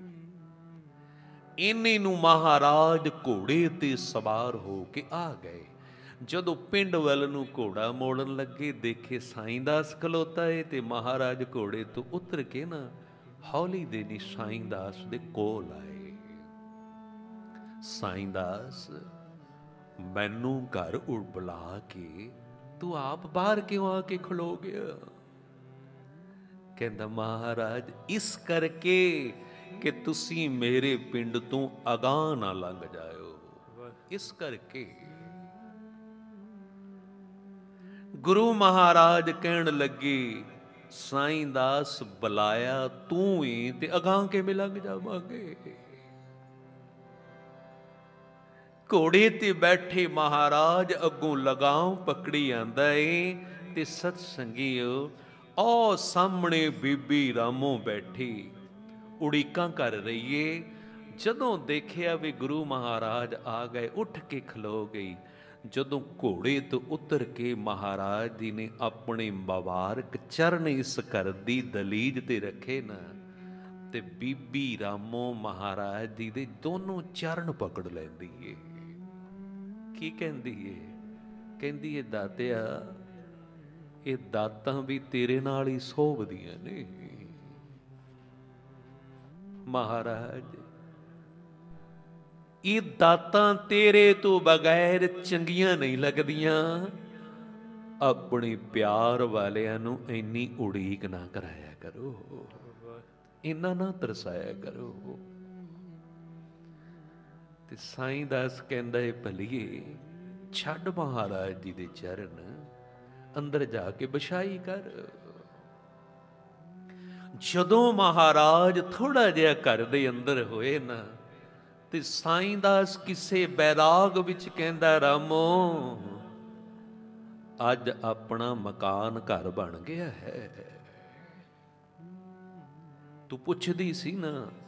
ਇੰਨੇ ਨੂੰ ਮਹਾਰਾਜ ਘੋੜੇ ਤੇ ਸਵਾਰ ਹੋ ਕੇ ਆ ਗਏ। ਜਦੋਂ ਪਿੰਡ ਵੱਲ ਨੂੰ ਘੋੜਾ ਮੋੜਨ ਲੱਗੇ, ਦੇਖੇ ਸਾਈਂ ਦਾਸ ਖਲੋਤਾ ਏ ਤੇ ਮਹਾਰਾਜ ਘੋੜੇ ਤੋਂ ਉਤਰ ਕੇ ਨਾ ਹੌਲੀ ਦੇ ਨੀ ਸਾਈਂ ਦਾਸ ਦੇ ਕੋਲ ਆਏ। ਸਾਈਂ ਦਾਸ, ਮੈਨੂੰ ਘਰ ਬੁਲਾ ਕੇ ਤੂੰ ਆਪ ਬਾਹਰ ਕਿਉਂ ਆ ਕੇ ਖਲੋ ਗਿਆ? ਕਹਿੰਦਾ, ਮਹਾਰਾਜ ਇਸ ਕਰਕੇ ਕਿ ਤੁਸੀਂ ਮੇਰੇ ਪਿੰਡ ਤੋਂ ਅਗਾਂਹ ਨਾ ਲੰਘ ਜਾਇਓ, ਇਸ ਕਰਕੇ। ਗੁਰੂ ਮਹਾਰਾਜ ਕਹਿਣ ਲੱਗੇ, ਸਾਈਂ ਦਾਸ ਬੁਲਾਇਆ ਤੂੰ ਹੀ ਤੇ ਅਗਾਂਹ ਕਿਵੇਂ ਲੰਘ ਜਾਵਾਂਗੇ? ਘੋੜੇ ਤੇ ਬੈਠੇ ਮਹਾਰਾਜ ਅੱਗੋਂ ਲਗਾਮ ਪਕੜੀ ਆਂਦਾ ਏ ਤੇ ਸਤ ਸੰਗੀਓ, ਉਹ ਸਾਹਮਣੇ ਬੀਬੀ ਰਾਮੋ ਬੈਠੀ ਉਡੀਕਾਂ ਕਰ ਰਹੀ ਏ। ਜਦੋਂ ਦੇਖਿਆ ਵੀ ਗੁਰੂ ਮਹਾਰਾਜ ਆ ਗਏ, ਉੱਠ ਕੇ ਖਲੋ ਗਈ। ਜਦੋਂ ਘੋੜੇ ਤੋਂ ਉਤਰ ਕੇ ਮਹਾਰਾਜ ਜੀ ਨੇ ਆਪਣੇ ਮੁਬਾਰਕ ਚਰਨ ਇਸ ਘਰ ਦੀ ਦਲੀਜ ਤੇ ਰੱਖੇ ਨਾ, ਤੇ ਬੀਬੀ ਰਾਮੋ ਮਹਾਰਾਜ ਜੀ ਦੇ ਦੋਨੋਂ ਚਰਨ ਪਕੜ ਲੈਂਦੀ ਏ। ਕੀ ਕਹਿੰਦੀ ਏ? ਕਹਿੰਦੀ ਏ, ਦਾਤਿਆ ਇਹ ਦਾਤਾਂ ਵੀ ਤੇਰੇ ਨਾਲ ਹੀ ਸੋਭਦੀਆਂ ਨੇ। ਮਹਾਰਾਜ, ਇਹ ਦਾਤਾਂ ਤੇਰੇ ਤੋਂ ਬਗੈਰ ਚੰਗੀਆਂ ਨਹੀਂ ਲੱਗਦੀਆਂ। ਆਪਣੇ ਪਿਆਰ ਵਾਲਿਆਂ ਨੂੰ ਇੰਨੀ ਉਡੀਕ ਨਾ ਕਰਾਇਆ ਕਰੋ, ਇੰਨਾ ਨਾ ਤਰਸਾਇਆ ਕਰੋ। ਤੇ ਸਾਈਂ ਦਾਸ ਕਹਿੰਦਾ ਏ, ਭਲੀਏ ਛੱਡ ਮਹਾਰਾਜ ਜੀ ਦੇ ਚਰਨ, ਅੰਦਰ ਜਾ ਕੇ ਬਛਾਈ ਕਰ। ਜਦੋਂ ਮਹਾਰਾਜ ਥੋੜਾ ਜਿਹਾ ਘਰ ਦੇ ਅੰਦਰ ਹੋਏ ਨਾ, ਤੇ ਸਾਈਂ ਦਾਸ ਕਿਸੇ ਬੈਰਾਗ ਵਿੱਚ ਕਹਿੰਦਾ, ਰਾਮੋ ਅੱਜ ਆਪਣਾ ਮਕਾਨ ਘਰ ਬਣ ਗਿਆ ਹੈ। ਤੂੰ ਪੁੱਛਦੀ ਸੀ ਨਾ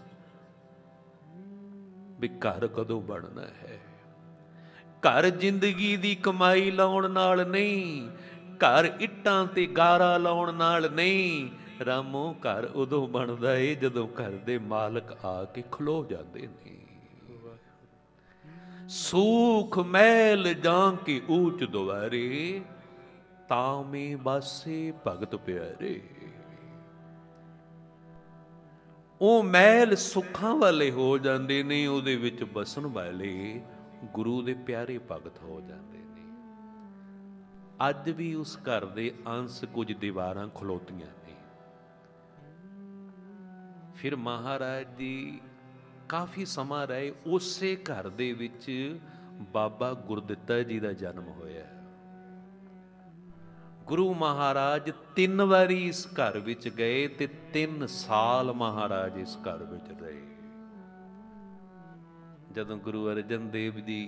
ਵੀ ਘਰ ਕਦੋਂ ਬਣਨਾ ਹੈ? ਘਰ ਜ਼ਿੰਦਗੀ ਦੀ ਕਮਾਈ ਲਾਉਣ ਨਾਲ ਨਹੀਂ, ਘਰ ਇੱਟਾਂ ਤੇ ਗਾਰਾ ਲਾਉਣ ਨਾਲ ਨਹੀਂ। ਰਾਮੋ ਘਰ ਉਦੋਂ ਬਣਦਾ ਏ ਜਦੋਂ ਘਰ ਦੇ ਮਾਲਕ ਆ ਕੇ ਖਲੋ ਜਾਂਦੇ ਨੇ। सूख मैल जांके ऊंच दुआरे, तामे बासे भगत प्यारे। ਉਹ ਮਹਿਲ ਸੁੱਖਾਂ ਵਾਲੇ ਹੋ ਜਾਂਦੇ ਨੇ, ਉਹਦੇ ਵਿੱਚ ਬਸਣ ਵਾਲੇ ਗੁਰੂ ਦੇ ਪਿਆਰੇ ਭਗਤ ਹੋ ਜਾਂਦੇ ਨੇ। ਅੱਜ ਵੀ ਉਸ ਘਰ ਦੇ ਅੰਸ਼ ਕੁਝ ਦੀਵਾਰਾਂ ਖਲੋਤੀਆਂ ਨੇ। ਫਿਰ ਮਹਾਰਾਜ ਜੀ ਕਾਫੀ ਸਮਾਂ ਰਹੇ, ਉਸੇ ਘਰ ਦੇ ਵਿੱਚ ਬਾਬਾ ਗੁਰਦਿੱਤਾ ਜੀ ਦਾ ਜਨਮ ਹੋਇਆ। ਗੁਰੂ ਮਹਾਰਾਜ 3 ਵਾਰੀ ਇਸ ਘਰ ਵਿੱਚ ਗਏ ਤੇ 3 ਸਾਲ ਮਹਾਰਾਜ ਇਸ ਘਰ ਵਿੱਚ ਰਹੇ। ਜਦੋਂ ਗੁਰੂ ਅਰਜਨ ਦੇਵ ਜੀ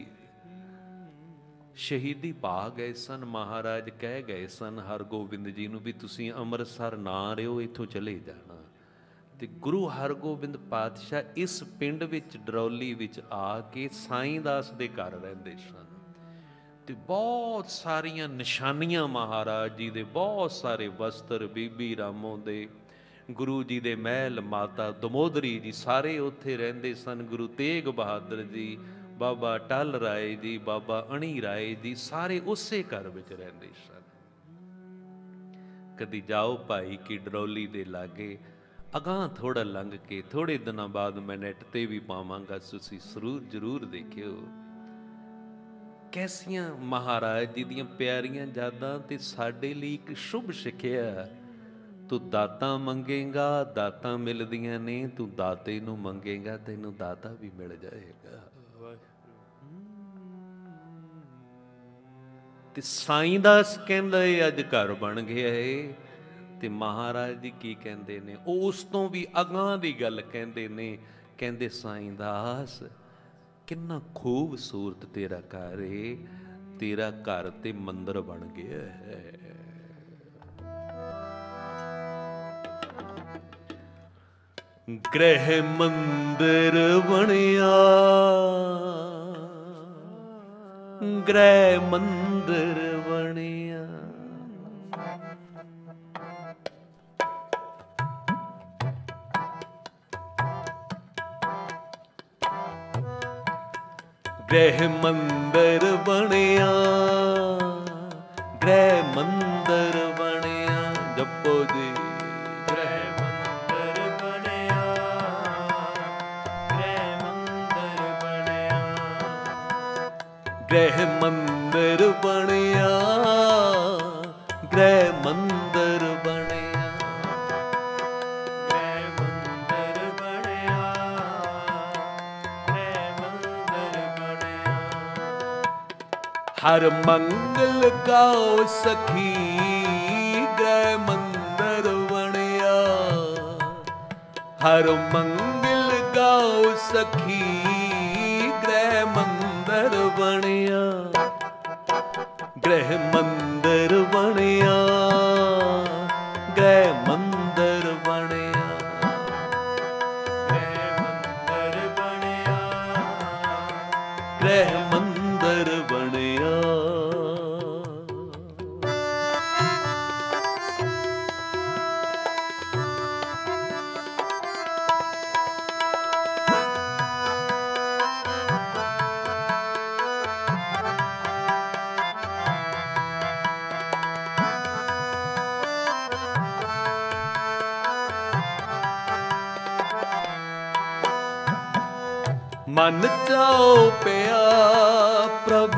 ਸ਼ਹੀਦੀ ਪਾ ਗਏ ਸਨ, ਮਹਾਰਾਜ ਕਹਿ ਗਏ ਸਨ ਹਰਗੋਬਿੰਦ ਜੀ ਨੂੰ ਵੀ ਤੁਸੀਂ ਅੰਮ੍ਰਿਤਸਰ ਨਾ ਰਿਓ, ਇੱਥੋਂ ਚਲੇ ਜਾਣਾ। ਤੇ ਗੁਰੂ ਹਰਗੋਬਿੰਦ ਪਾਤਸ਼ਾਹ ਇਸ ਪਿੰਡ ਵਿੱਚ ਡਰੌਲੀ ਵਿੱਚ ਆ ਕੇ ਸਾਈਂ ਦਾਸ ਦੇ ਘਰ ਰਹਿੰਦੇ ਸਨ। ਤੇ ਬਹੁਤ ਸਾਰੀਆਂ ਨਿਸ਼ਾਨੀਆਂ ਮਹਾਰਾਜ ਜੀ ਦੇ, ਬਹੁਤ ਸਾਰੇ ਵਸਤਰ ਬੀਬੀ ਰਾਮੋ ਦੇ, ਗੁਰੂ ਜੀ ਦੇ ਮਹਿਲ, ਮਾਤਾ ਦਮੋਦਰੀ ਜੀ, ਸਾਰੇ ਉੱਥੇ ਰਹਿੰਦੇ ਸਨ। ਗੁਰੂ ਤੇਗ ਬਹਾਦਰ ਜੀ, ਬਾਬਾ ਟਲ ਰਾਏ ਜੀ, ਬਾਬਾ ਅਣੀ ਰਾਏ ਜੀ, ਸਾਰੇ ਉਸੇ ਘਰ ਵਿੱਚ ਰਹਿੰਦੇ ਸਨ। ਕਦੀ ਜਾਓ ਭਾਈ ਕੀ ਡਰੌਲੀ ਦੇ ਲਾਗੇ, ਅਗਾਂਹ ਥੋੜਾ ਲੰਘ ਕੇ, ਥੋੜੇ ਦਿਨਾਂ ਬਾਅਦ ਮੈਂ ਨੈਟ ਤੇ ਵੀ ਪਾਵਾਂਗਾ, ਤੁਸੀਂ ਜ਼ਰੂਰ ਦੇਖਿਓ ਕੈਸੀਆਂ ਮਹਾਰਾਜ ਜੀ ਦੀਆਂ ਪਿਆਰੀਆਂ ਯਾਦਾਂ। ਤੇ ਸਾਡੇ ਲਈ ਇੱਕ ਸ਼ੁਭ ਸਿੱਖਿਆ, ਤੂੰ ਦਾਤਾਂ ਮੰਗੇਗਾ ਦਾਤਾਂ ਮਿਲਦੀਆਂ ਨੇ, ਤੂੰ ਦਾਤੇ ਨੂੰ ਮੰਗੇਗਾ ਤੈਨੂੰ ਦਾਤਾ ਵੀ ਮਿਲ ਜਾਏਗਾ। ਤੇ ਸਾਈਂ ਦਾਸ ਕਹਿੰਦੇ ਅੱਜ ਘਰ ਬਣ ਗਿਆ ਏ। ਤੇ ਮਹਾਰਾਜ ਜੀ ਕੀ ਕਹਿੰਦੇ ਨੇ, ਉਹ ਉਸ ਤੋਂ ਵੀ ਅਗਾਂਹ ਦੀ ਗੱਲ ਕਹਿੰਦੇ ਨੇ। ਕਹਿੰਦੇ ਸਾਈਂ ਦਾਸ ਕਿੰਨਾ ਖੂਬਸੂਰਤ ਤੇਰਾ ਘਰ ਏ, ਤੇਰਾ ਘਰ ਤੇ ਮੰਦਰ ਬਣ ਗਿਆ ਹੈ। ਗ੍ਰਹਿ ਮੰਦਰ ਬਣਿਆ, ਗ੍ਰਹਿ ਮੰਦਰ ਬਣਿਆ। ਗ੍ਰਹਿ ਮੰਦਰ ਬਣਿਆ, ਗ੍ਰਹਿ ਮੰਦਰ ਬਣਿਆ। ਜਪੋ ਜੀ ਗ੍ਰਹਿ ਮੰਦਰ ਬਣਿਆ, ਗ੍ਰਹਿ ਮੰਦਰ ਬਣਿਆ। ਗ੍ਰਹਿ ਮੰਦਰ ਬਣਿਆ, ਗ੍ਰਹਿ ਮੰਦਰ ਬਣਿਆ। ਗ੍ਰਹਿ ਮੰਦਰ ਬਣਿਆ, ਗ੍ਰਹਿ ਮੰਦਰ ਬਣਿਆ। ਹਰ ਮੰਗਲ ਗਾਓ ਸਖੀ, ਗ੍ਰਹਿ ਮੰਦਰ ਬਣਿਆ। ਹਰ ਮੰਗਲ ਗਾਓ ਸਖੀ, ਗ੍ਰਹਿ ਮੰਦਰ ਬਣਿਆ। ਗ੍ਰਹਿ ਮੰਦਰ ਬਣਿਆ, ਗ੍ਰਹਿ ਮੰਦਰ ਬਣਿਆ। ਗ੍ਰਹਿ ਮੰਦਰ ਬਣਿਆ, ਗ੍ਰਹਿ ਮੰਦਰ ਬਣਿਆ। ਮਨ ਚਾਉ ਪਿਆ ਪ੍ਰਭ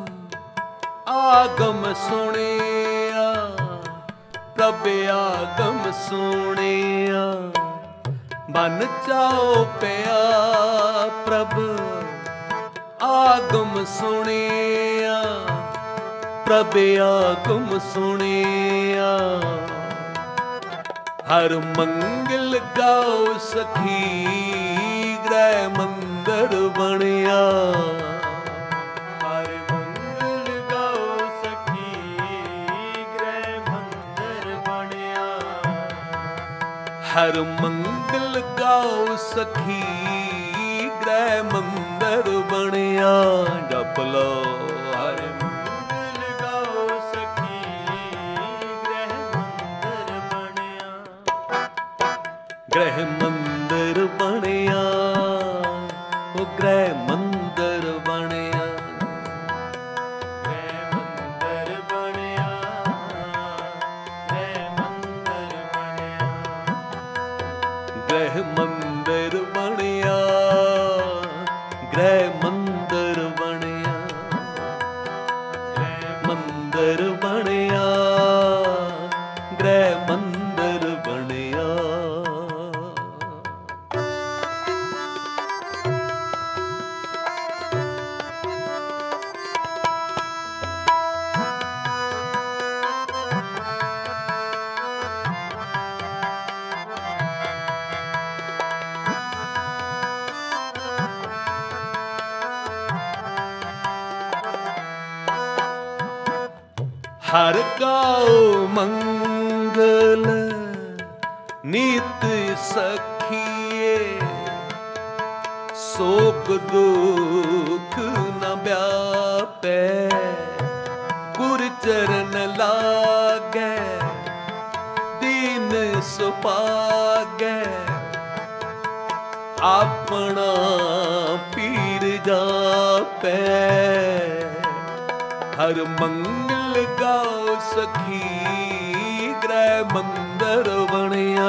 ਆਗਮ ਸੁਣਿਆ, ਪ੍ਰਭ ਆਗਮ ਸੁਣਿਆ। ਮਨ ਚਾਉ ਪਿਆ ਪ੍ਰਭ ਆਗਮ ਸੁਣਿਆ, ਪ੍ਰਭ ਆਗਮ ਸੁਣਿਆ। ਹਰ ਮੰਗਲ ਗਾਓ ਸਖੀ, ਗ੍ਰਹਿ ਮੰਦਰ ਬਣਿਆ। ਹਰ ਮੰਗਲ ਗਾਓ ਸਖੀ, ਗ੍ਰਹਿ ਮੰਦਰ ਬਣਿਆ। ਹਰ ਮੰਗਲ ਗਾਓ ਸਖੀ, ਗ੍ਰਹਿ ਮੰਦਰ ਬਣਿਆ। ਜਪ ਲੋ ਹਰ ਮੰਗਲ ਗਾਓ ਸਖੀ, ਗ੍ਰਹਿ ਮੰਦਰ ਬਣਿਆ। ਗ੍ਰਹਿ ਮੰਦਰ ਬਣਿਆ, ਉਹ ਗ੍ਰਹਿ ਮੰਦਰ ਬਣਿਆ। हर गाओ मंगल नीत सखिए, शोक दुख न व्यापै, गुर चरण लागै, दीन सुपागै, अपना पीर जापै। हर मंगल गाओ सखी, गृह मंदिर बनिया।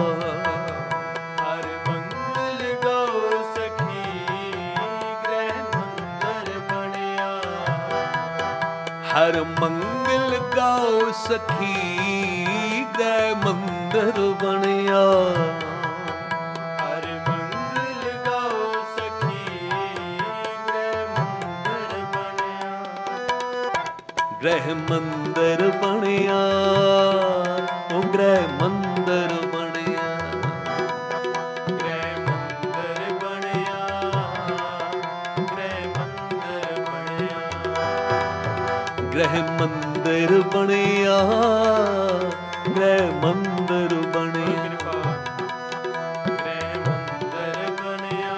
हर मंगल गाओ सखी, गृह मंदिर बनिया। हर मंगल गाओ सखी, गृह मंदिर बनिया। हर मंगल गाओ सखी, गृह मंदिर बनिया। गृह मंदिर बनिया, ओ गृह मंदिर बनिया। गृह मंदिर बनिया, गृह मंदिर बनिया। गृह मंदिर बनिया, गृह मंदिर बनिया। गृह मंदिर बनिया,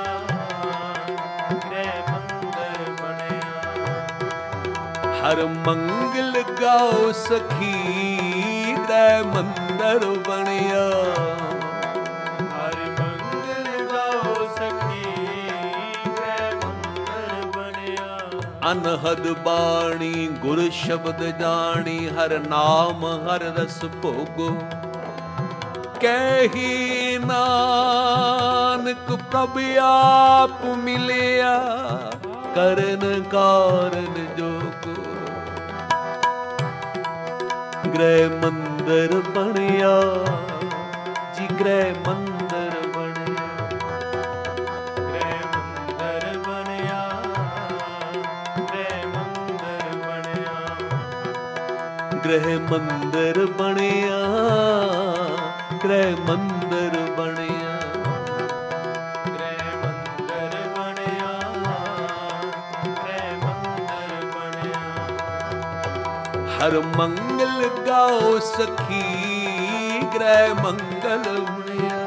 गृह मंदिर बनिया। हर मंगल गाओ सखी, गृह मंदिर बनिया। हर मंगल गाओ सखी, गृह मंदिर बनिया। अनहद बाणी गुर शब्द जानी, हर नाम हर रस भोगो। कही नानक प्रभ आप मिलिया, करन कारण जोगो। गृह मंदिर बनिया जी, गृह मंदिर बनिया। गृह मंदिर बनिया, गृह मंदिर बनिया। गृह मंदिर बनिया, गृह मंदिर बनिया। गृह मंदिर बनिया, गृह मंदिर बनिया। हर मंगल गाओ सखी, गृह मंगल बनिया।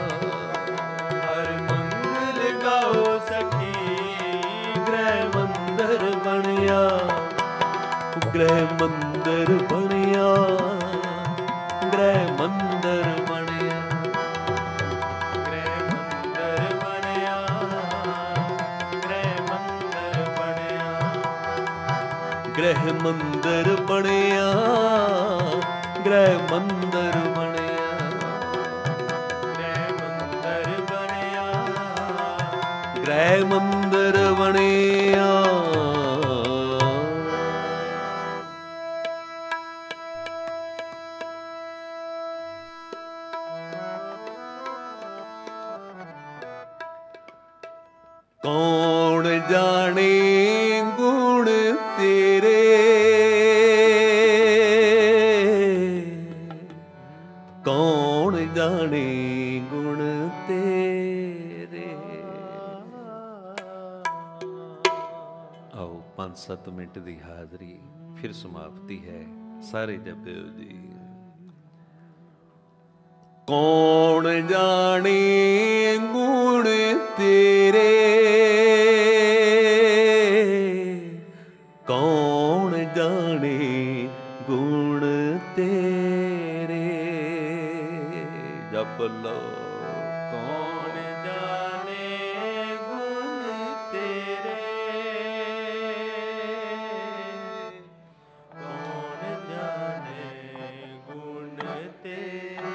हर मंगल गाओ सखी, गृह मंदिर बनिया, गृह मंदिर बनिया, गृह मंदिर बनिया। गृह मंदिर बनिया, गृह मंदिर बनिया। गृह मंदिर बनिया, गृह मंदिर बनिया। गृह मंदिर बनिया, गृह मंदिर बनिया। कौन जाने गुण तेरे, कौन जाने गुण तेरे। आओ 5-7 मिनट की हाजरी फिर समाप्ति है। सारे जपियो जी। कौन जाने गुण तेरे, कौन जाने गुण तेरे। जप लो। कौन जाने गुण तेरे, कौन जाने गुण तेरे।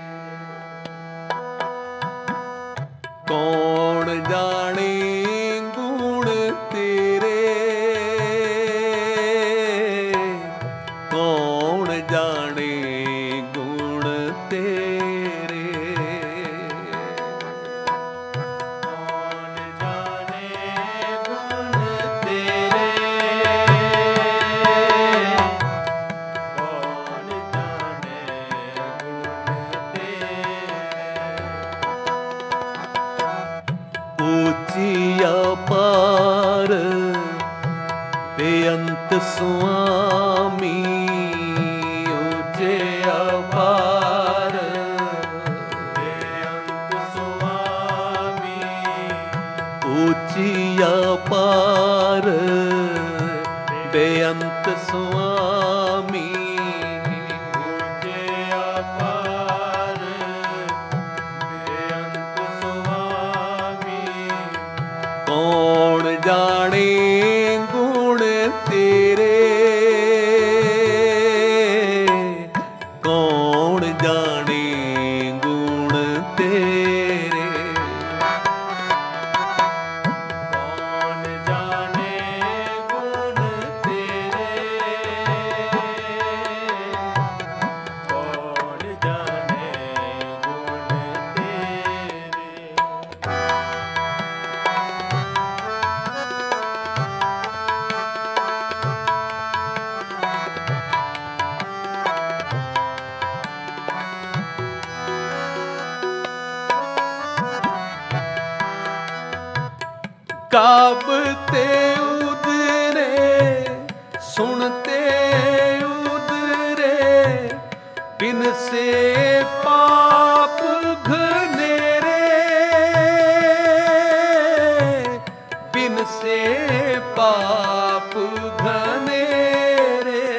कौन जाने गुण तेरे, कौन जाने गुण तेरे। कौन जाने गुण तेरे, कौन जाने गुण तेरे। ऊंची अपार बेअंत स्वामी, अपार बेअंत स्वामी। तुझे अपार बेअंत स्वामी। कौन जाने गुण तेरे, कौन जाने गुण तेरे। कौन जाने गुण तेरे, कौन जाने गुण तेरे। काबते उदरे सुनते उदरे, बिन से पाप घनेरे, बिन से पाप घनेरे।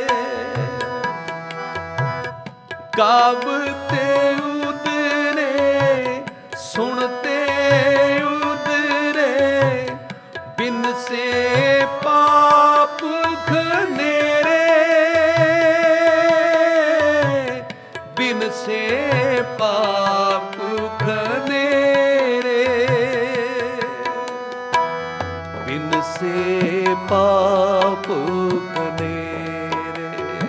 काबते उदरे सुनते उदरे, बिन से पाप घनेरे, बिन से पाप घनेरे, बिन से पाप घनेरे,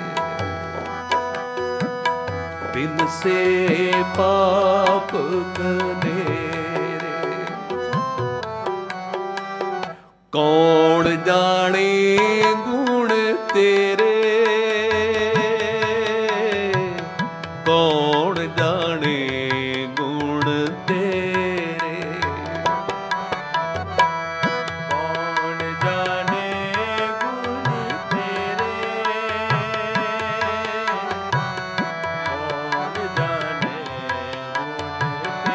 बिन से पाप घनेरे। कौन जाने गुण तेरे, कौन जाने गुण तेरे। कौन जाने गुण तेरे, कौन जाने गुण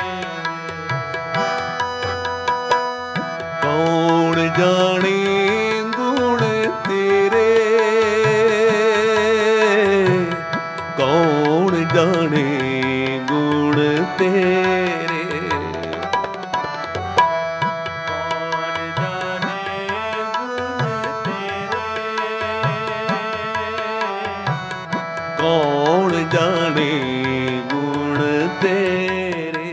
तेरे। कौन जाने गुण तेरे, कौन जाने गुण तेरे। कौन जाने गुण तेरे, कौन जाने गुण तेरे।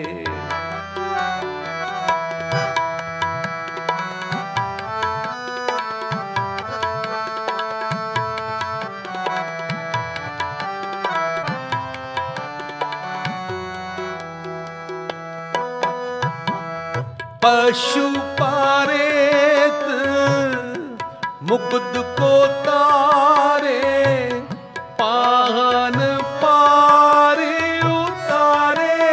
पशु पारेत मुग्ध को तारे, पाहन पारे उतारे,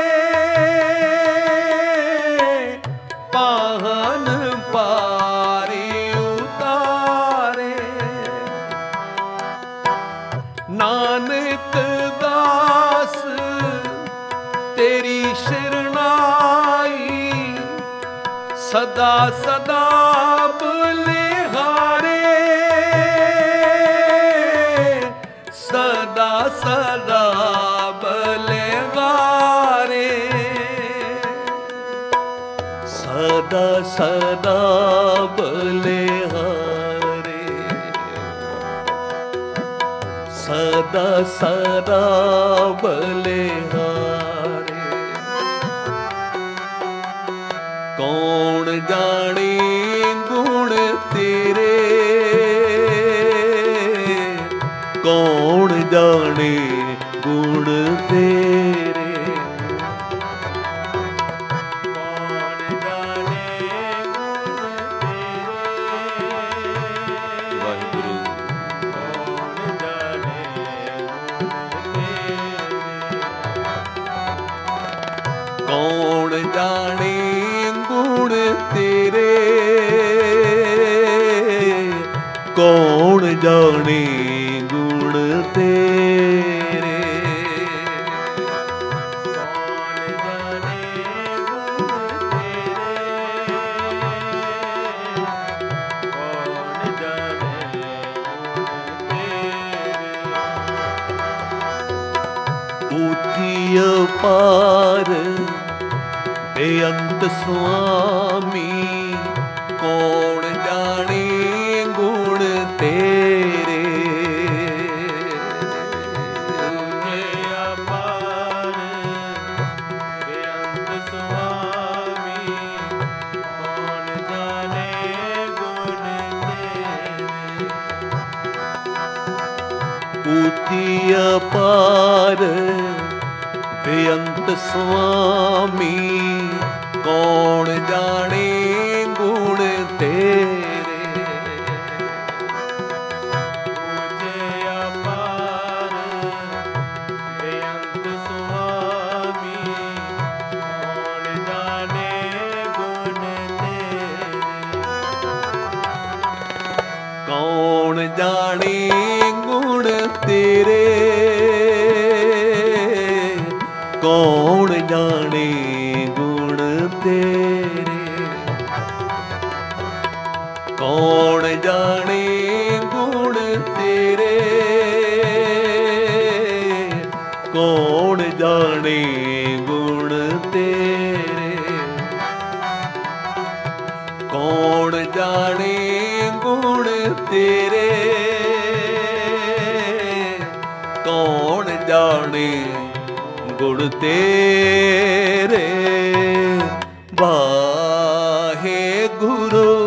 पाहन पारे उतारे। नानक दास तेरी शरणाई, सदा सदा बलिहारे, सदा सदा बलिहारे, सदा सदा बलिहारे, सदा सदा बलिहारे। कौन जाने गुण तेरे, कौन जाने गुण तेरे। कौन जाने गुण तेरे, वाहिगुरु। कौन जाने गुण तेरे। कौन जाने गुण तेरे, कौन जाने गुण तेरे। कौन जाने गुण तेरे, ਅਪਾਰ ਬੇਅੰਤ ਸੁਆਮੀ ਕੌਣ ਜਾਣੇ ਗੁਣ ਤੇਰੇ। ਤੁਝੇ ਅਪਾਰ ਬੇਅੰਤ ਸੁਆਮੀ ਕੌਣ ਜਾਣੇ ਗੁਣ ਤੇਰੇ। ਉੱਚੀ ਅਪਾਰ ਬੇਅੰਤ ਸੁਆਮੀ ਕੌਣ ਜਾਣੇ ਗੁਣ ਤੇਰੇ। ਤੁਝੇ ਅਪਾਰ ਬੇਅੰਤ ਸੁਆਮੀ ਕੌਣ ਜਾਣੇ ਗੁਣ ਤੇਰੇ। ਕੌਣ ਜਾਣੇ ਗੁਣ ਤੇਰੇ। ਕੌਣ ਜਾਣੇ ਗੁਣ ਤੇਰੇ। ਕੌਣ ਜਾਣੇ ਗੁਣ ਤੇਰੇ। ਕੌਣ ਜਾਣੇ ਗੁਣ ਤੇਰੇ। ਕੌਣ ਜਾਣੇ ਗੁਣ ਤੇਰੇ। ਕੌਣ ਜਾਣੇ ਗੁਣ ਤੇਰੇ। ਵਾਹਿਗੁਰੂ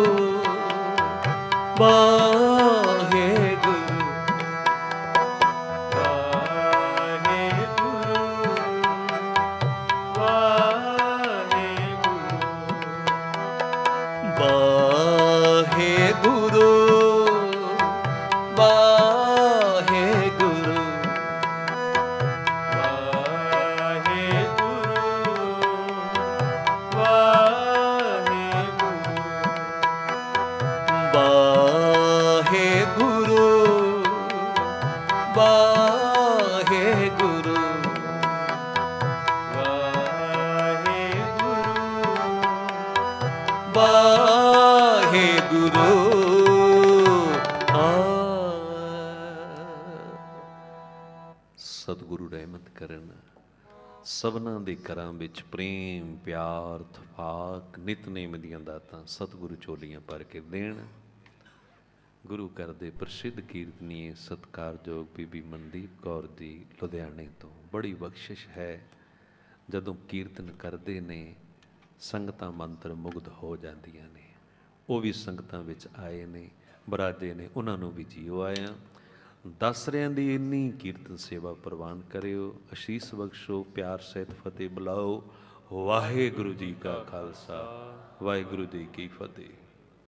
ਵਾਹਿਗੁਰੂ ਵਾਹਿਗੁਰੂ ਵਾਹਿਗੁਰੂ ਵਾਹਿਗੁਰੂ ਵਾਹਿਗੁਰੂ ਵਾਹਿਗੁਰੂ ਵਾਹਿਗੁਰੂ ਸਤਿਗੁਰੂ ਰਹਿਮਤ ਕਰਨ। ਸਭਨਾਂ ਦੇ ਘਰਾਂ ਵਿੱਚ ਪ੍ਰੇਮ ਪਿਆਰ ਥਪਾਕ ਨਿਤਨੇਮ ਦੀਆਂ ਦਾਤਾਂ ਸਤਿਗੁਰੂ ਝੋਲੀਆਂ ਭਰ ਕੇ ਦੇਣ। ਗੁਰੂ ਘਰ ਦੇ ਪ੍ਰਸਿੱਧ ਕੀਰਤਨੀਏ ਸਤਿਕਾਰਯੋਗ ਬੀਬੀ ਮਨਦੀਪ ਕੌਰ ਜੀ ਲੁਧਿਆਣੇ ਤੋਂ ਬੜੀ ਬਖਸ਼ਿਸ਼ ਹੈ। ਜਦੋਂ ਕੀਰਤਨ ਕਰਦੇ ਨੇ ਸੰਗਤਾਂ ਮੰਤਰ ਮੁਗਧ ਹੋ ਜਾਂਦੀਆਂ ਨੇ। ਉਹ ਵੀ ਸੰਗਤਾਂ ਵਿੱਚ ਆਏ ਨੇ ਬਰਾਜੇ ਨੇ, ਉਹਨਾਂ ਨੂੰ ਵੀ ਜੀਓ ਆਇਆ। ਦਸਰਿਆਂ ਦੀ ਇੰਨੀ ਕੀਰਤਨ ਸੇਵਾ ਪ੍ਰਵਾਨ ਕਰਿਓ। ਅਸ਼ੀਸ ਬਖਸ਼ੋ, ਪਿਆਰ ਸਹਿਤ ਫਤਿਹ ਬੁਲਾਓ। ਵਾਹਿਗੁਰੂ ਜੀ ਕਾ ਖਾਲਸਾ ਵਾਹਿਗੁਰੂ ਜੀ ਕੀ ਫਤਿਹ।